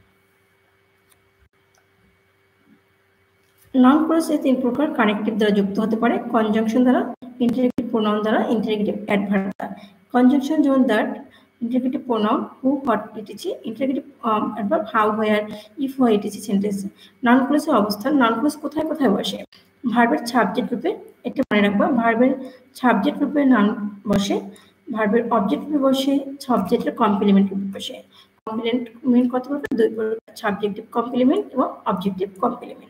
নাউন ক্লোজ এই তিন প্রকার: কানেক্টিভ দ্বারা যুক্ত হতে পারে, কনজাংশন দ্বারা, ইন্টারোগেটিভ প্রোনাউন দ্বারা, ইন্টারোগেটিভ অ্যাডভার্ব দ্বারা। কনজাংশন যেমন that, interrogative pronoun who, what, etc, interrogative um, adverb how, where, if, why, etc sentence. Noun ক্লোজের অবস্থান: নাউন ক্লোজ কোথায় কোথায় বসে? ভার্বের সাবজেক্ট রূপে, এটা মনে রাখবা, ভার্বের সাবজেক্ট রূপে নাউন বসে, ভার্বের অবজেক্ট রূপে বসে, সাবজেক্টের কমপ্লিমেন্ট রূপে বসে। কমপ্লিমেন্ট কত প্রকার? দুই প্রকার: সাবজেক্টিভ কমপ্লিমেন্ট এবং অবজেক্টিভ কমপ্লিমেন্ট।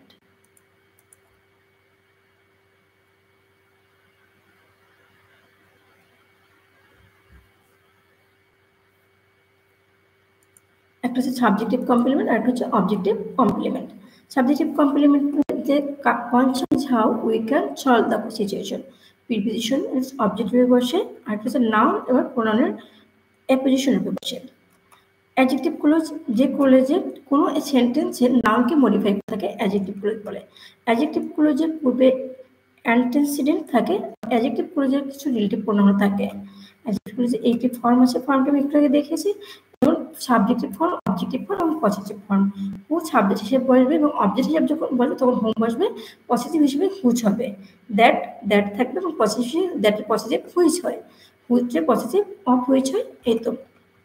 একটা হচ্ছে সাবজেক্টিভ কমপ্লিমেন্ট আর একটা হচ্ছে অবজেক্টিভ কমপ্লিমেন্ট। সাবজেক্টিভ কমপ্লিমেন্ট যে concern how we can solve the situation, preposition object রূপে বসে, আর একটা হচ্ছে নাউন এবং প্রোনাউনের অ্যাপোজিশন রূপে বসে। অ্যাডজেক্টিভ ক্লোজ যে ক্লোজে কোনো সেন্টেন্সের নাউনকে মডিফাই করে থাকে অ্যাডজেক্টিভ ক্লোজ বলে। অ্যাডজেক্টিভ ক্লোজের পূর্বে অ্যান্টেসিডেন্ট থাকে, অ্যাডজেক্টিভ ক্লোজের কিছু রিলেটিভ প্রোনাউন থাকে। অ্যাডজেক্টিভ ক্লোজে এইটি ফর্ম আছে, ফর্মটা আমি একটু আগে দেখেছি, যেমন সাবজেক্টিভ ফর্ম, অবজেক্টিভ ফর্ম এবং পসেসিভ ফর্ম। হু সাবজেক্ট হিসেবে বসবে এবং অবজেক্ট হিসেবে যখন বসবে তখন হোম বসবে, পসেসিভ হিসেবে হুইচ হবে। দ্যাট দ্যাট থাকবে এবং পসেসিভ দ্যাটের পসেসিভ হুইচ হয়, হুইচের পসেসিভ অফ হুইচ হয়, এই তো।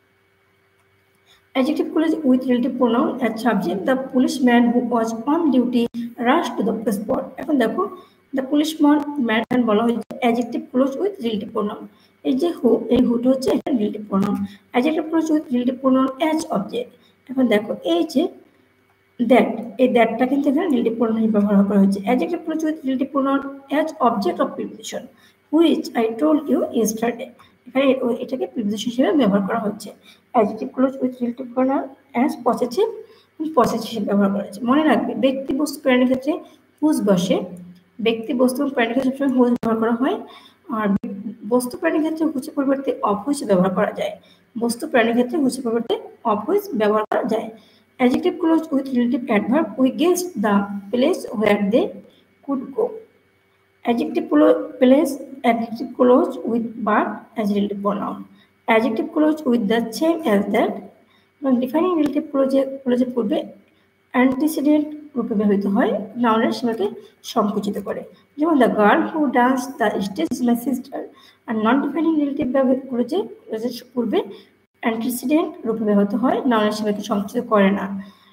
Adjective clause with relative pronoun as subject. The policeman who was on duty rushed to the spot. এখন দেখো the policeman man বলা হয়েছে adjective clause with relative pronoun। এই যে who, এই whoটা হচ্ছে একটা relative pronoun। Adjective clause with relative pronoun as object। এখন দেখো এই যে that, এই thatটা কিন্তু এখানে relative pronoun হিসেবে ব্যবহার করা হয়েছে। Adjective clause with relative pronoun as object of preposition, which I told you yesterday। এখানে এটাকে প্রিপোজিশন হিসেবে ব্যবহার করা হচ্ছে। Adjective clause with relative pronoun as possessive, possessive হিসেবে ব্যবহার করা হচ্ছে। মনে রাখবে ব্যক্তি বস্তু প্রাণীর ক্ষেত্রে হুজ বসে, ব্যক্তি বস্তু এবং প্রাণীর ক্ষেত্রে সবসময় হুজ ব্যবহার করা হয়, আর বস্তু প্রাণীর ক্ষেত্রে হুজের পরিবর্তে অফ হুইচ ব্যবহার করা যায়। বস্তু প্রাণীর ক্ষেত্রে হুজের পরিবর্তে অফ হুইচ ব্যবহার করা যায়। Adjective clause with relative adverb, we guessed the place where they could go. Adjective place, adjective clause with but as relative pronoun. Adjective clause with the same as that. এবং defining relative ক্লোজে ক্লোজের পূর্বে antecedent রূপে ব্যবহৃত হয়, নাউনের সীমাকে সংকুচিত করে। যেমন the girl who dance the stage is my sister. আর নন ডিফাইনিং রিলেটিভ ক্লোজে ক্লোজের পূর্বে অ্যান্টিসিডেন্ট রূপে ব্যবহৃত হয়, নাউনের সীমাকে সংকুচিত করে না।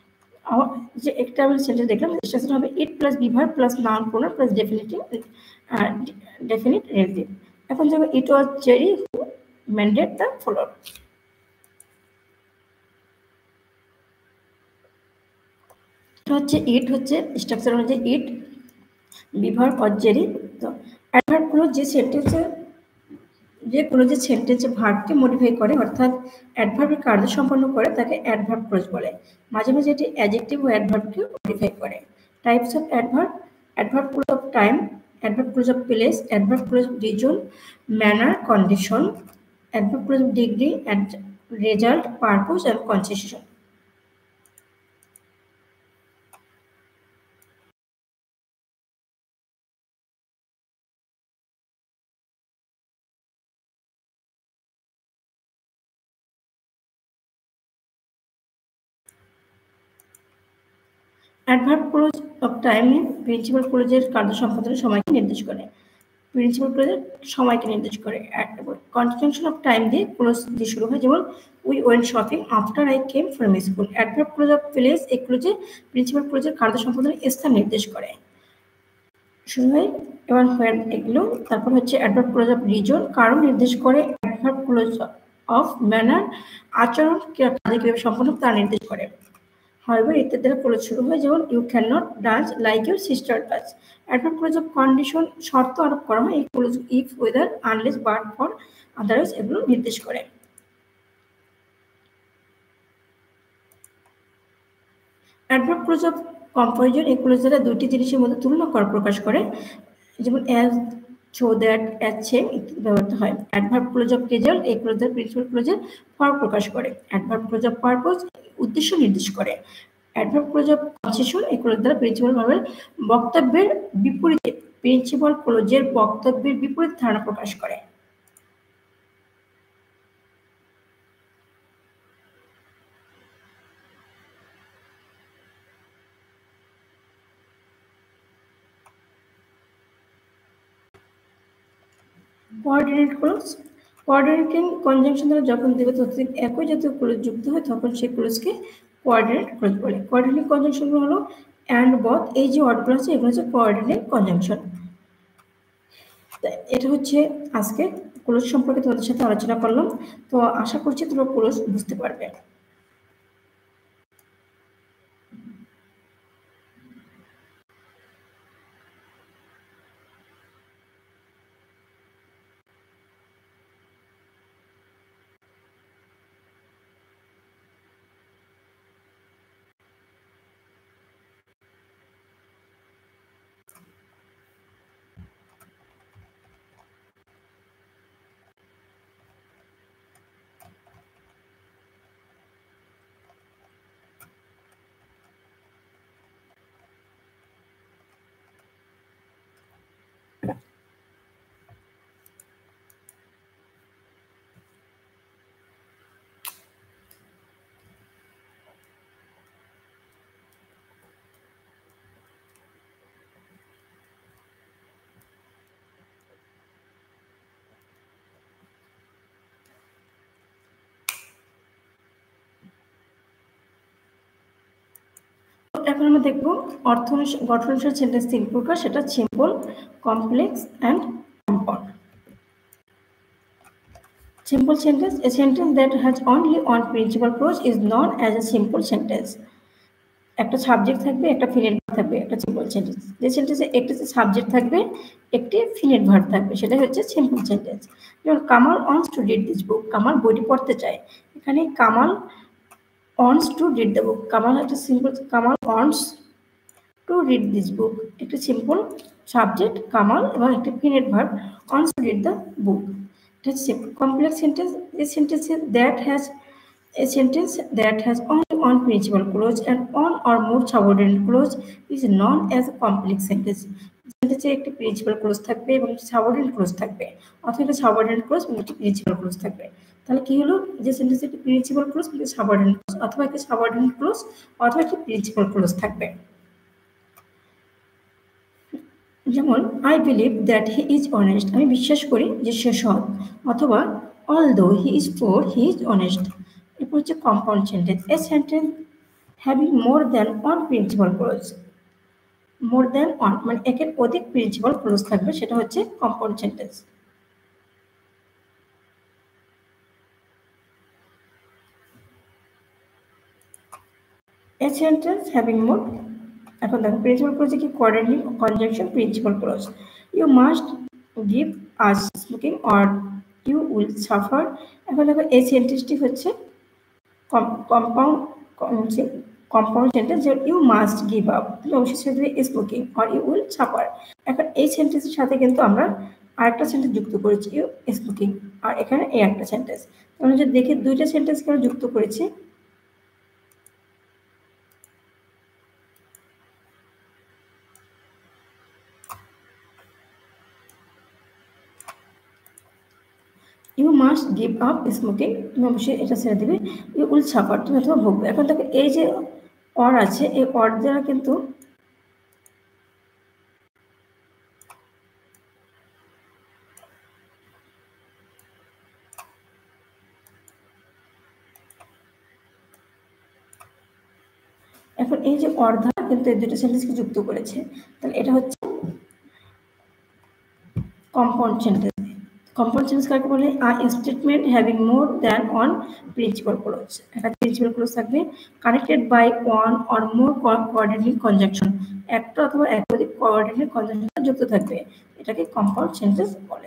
যে একটা আমরা সেন্টেন্স দেখলাম, স্ট্রাকচার হবে it plus be verb plus noun pronoun plus definitive definite relative. এখন যেমন it was Jerry who mended the floor. এটা হচ্ছে ইট হচ্ছে স্ট্রাকচার অনুযায়ী ইট, বিভার অর জেরি। তো অ্যাডভার্ব গুলো যে সেন্টেন্সে যে কোনো যে সেন্টেন্সে ভার্বকে মডিফাই করে, অর্থাৎ অ্যাডভার্বের কার্য সম্পন্ন করে, তাকে অ্যাডভার্ব ক্লোজ বলে। মাঝে মাঝে এটি অ্যাডজেক্টিভ ও অ্যাডভার্বকে মডিফাই করে। Types of adverb: adverb clause of time, adverb clause of place, adverb clause of reason, manner, condition, adverb clause of degree, result, purpose and consistent. Adverb clause of টাইমে principal ক্লোজের কার্য সম্পাদনের সময়কে নির্দেশ করে। প্রিন্সিপাল ক্লোজের সময়কে নির্দেশ করে। কন্টিনিউশন অফ টাইম দিয়ে ক্লোজ দিয়ে শুরু হয়, যেমন we went shopping after I came from school. Adverb clause of place এই ক্লোজে প্রিন্সিপাল ক্লোজের কার্য সম্পাদনের স্থান নির্দেশ করে, শুরু হয় এবং হোয়ার এগুলো। তারপর হচ্ছে অ্যাডভার্ব ক্লোজ অফ রিজন, কারণ নির্দেশ করে। অ্যাডভার্ব ক্লোজ অফ ম্যানার আচরণ কাজে কিভাবে সম্পন্ন তা নির্দেশ করে। however ইত্যাদি দ্বারা ক্লোজ শুরু হয়, যেমন you can not dance like your sister dance. Adverb clause of condition শর্ত আরোপ করা হয় এই clause if, whether, unless, but, for, otherwise এগুলো নির্দেশ করে। অ্যাডভার্ব ক্লোজ অফ কম্পারিজন এই ক্লোজ দ্বারা দুটি জিনিসের মধ্যে তুলনা করা প্রকাশ করে, যেমন as, so, that, as, same ইত্যাদি ব্যবহৃত হয়। অ্যাডভার্ব ক্লোজ অফ কেজুয়াল এই ক্লোজ দ্বারা প্রিন্সিপাল ক্লোজের ফর্ম প্রকাশ করে। অ্যাডভার্ব ক্লোজ অফ পারপোজ উদ্দেশ্য নির্দেশ করে। অ্যাডভার্ব ক্লোজ অফ কনসিশন এই ক্লোজ দ্বারা প্রিন্সিপাল ভাবে বক্তব্যের বিপরীতে প্রিন্সিপাল ক্লোজের বক্তব্যের বিপরীত ধারণা প্রকাশ করে। কোঅর্ডিনেট ক্লোজ কোঅর্ডিনেটিং কনজাংশন দ্বারা যখন দুই বা ততোধিক একই জাতীয় ক্লোজ যুক্ত হয় তখন সেই ক্লোজকে কোঅর্ডিনেট ক্লোজ বলে। কোঅর্ডিনেট কনজাংশনগুলো হলো অ্যান্ড, বথ, এই যে ওয়ার্ডগুলো আছে এগুলো হচ্ছে কোঅর্ডিনেট কনজাংশন। এটা হচ্ছে আজকে ক্লোজ সম্পর্কে তোমাদের সাথে আলোচনা করলাম। তো আশা করছি তোমরা ক্লোজ বুঝতে পারবে। এখন আমরা দেখব অর্থ গঠন অনুসারে সেন্টেন্স তিন প্রকার, সেটা simple, complex and compound. Simple sentence, a sentence that has only one principal clause is known as a simple sentence. একটা সাবজেক্ট থাকবে, একটা ফিনেট ভার্ব থাকবে, একটা সিম্পল সেন্টেন্স। যে সেন্টেন্সে একটি সাবজেক্ট থাকবে, একটি ফিনেট ভার্ব থাকবে, সেটাই হচ্ছে সিম্পল সেন্টেন্স। যেমন Kamal wants to read this book, Kamal বইটি পড়তে চায়। এখানে Kamal wants to read the book, Kamal একটা simple, Kamal wants to read this book, একটি সিম্পল সাবজেক্ট কামাল এবং একটি finite verb wants to read the book. It is simple. Complex sentence, a sentence that has a sentence that has only one principal clause and one or more subordinate clause is known as a complex sentence. সেন্টেন্সে একটি principal clause থাকবে এবং subordinate clause থাকবে, অথবা একটা subordinate clause এবং একটি principal clause থাকবে। তাহলে কি হলো, যে সেন্টেন্সে একটি প্রিন্সিপাল ক্লোজ, একটি সাবঅর্ডিনেট ক্লোজ, অথবা একটি সাবঅর্ডিনেট ক্লোজ, অথবা একটি প্রিন্সিপাল ক্লোজ থাকবে। যেমন I believe that he is honest, আমি বিশ্বাস করি যে সে সৎ, অথবা although he is poor he is honest. এরপর হচ্ছে compound sentence, a sentence having more than one principal clause, more than one মানে একের অধিক প্রিন্সিপাল ক্লোজ থাকবে, সেটা হচ্ছে compound sentence. A sentence having more, এখন দেখো প্রিন্সিপাল ক্লোজে কি coordinating conjunction principal clause. You must give us smoking or you will suffer. এখন দেখো এই সেন্টেন্সটি হচ্ছে কম্পাউন্ড কম্পাউন্ড সেন্টেন্স, যে ইউ মাস্ট গিভ আপ, তুমি অবশ্যই ছেড়ে দেবে smoking, or you will suffer. এখন এই সেন্টেন্সের সাথে কিন্তু আমরা আরেকটা সেন্টেন্স যুক্ত করেছি, ইউ স্মোকিং, আর এখানে এই একটা সেন্টেন্স। আমরা যদি দেখি দুইটা সেন্টেন্সকে আমরা যুক্ত করেছি। You must give up smoking, তুমি অবশ্যই এটা ছেড়ে দেবে, ইউ উইল সাফার, তুমি অথবা ভুগবে। এখন দেখো এই যে অর আছে, এই অর দ্বারা কিন্তু এখন এই যে অর দ্বারা কিন্তু এই দুটো সেন্টেন্সকে যুক্ত করেছে, তাহলে এটা হচ্ছে কম্পাউন্ড সেন্টেন্স। কম্পাউন্ড সেন্টেন্স কাকে বলে? A statement having more than one principal clause. একাধিক প্রিন্সিপাল ক্লজ থাকবে, connected by one or more coordinate conjunction, একটা অথবা একাধিক কোঅর্ডিনেট কনজাংশন যুক্ত থাকবে, এটাকে কম্পাউন্ড সেন্টেন্স বলে।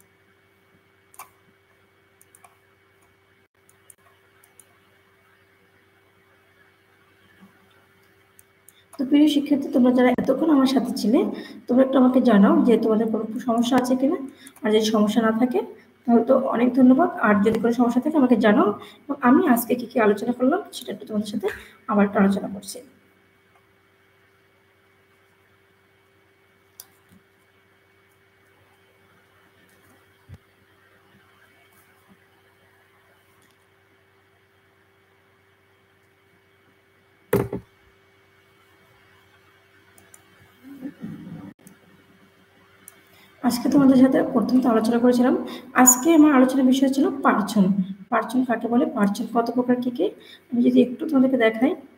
তো প্রিয় শিক্ষার্থী, তোমরা যারা এতক্ষণ আমার সাথে ছিলে, তোমরা একটু আমাকে জানাও যে তোমাদের কোনো সমস্যা আছে কিনা। আর যদি সমস্যা না থাকে তাহলে তো অনেক ধন্যবাদ। আর যদি কোনো সমস্যা থাকে আমাকে জানাও, এবং আমি আজকে কি কি আলোচনা করলাম সেটা একটু তোমাদের সাথে আবার একটু আলোচনা করছি। আজকে তোমাদের সাথে প্রথমত আলোচনা করেছিলাম, আজকে আমার আলোচনার বিষয় ছিল পার্চন। পার্চন কাকে বলে, পার্চন কত প্রকার, কি কি, আমি যদি একটু তোমাদেরকে দেখাই।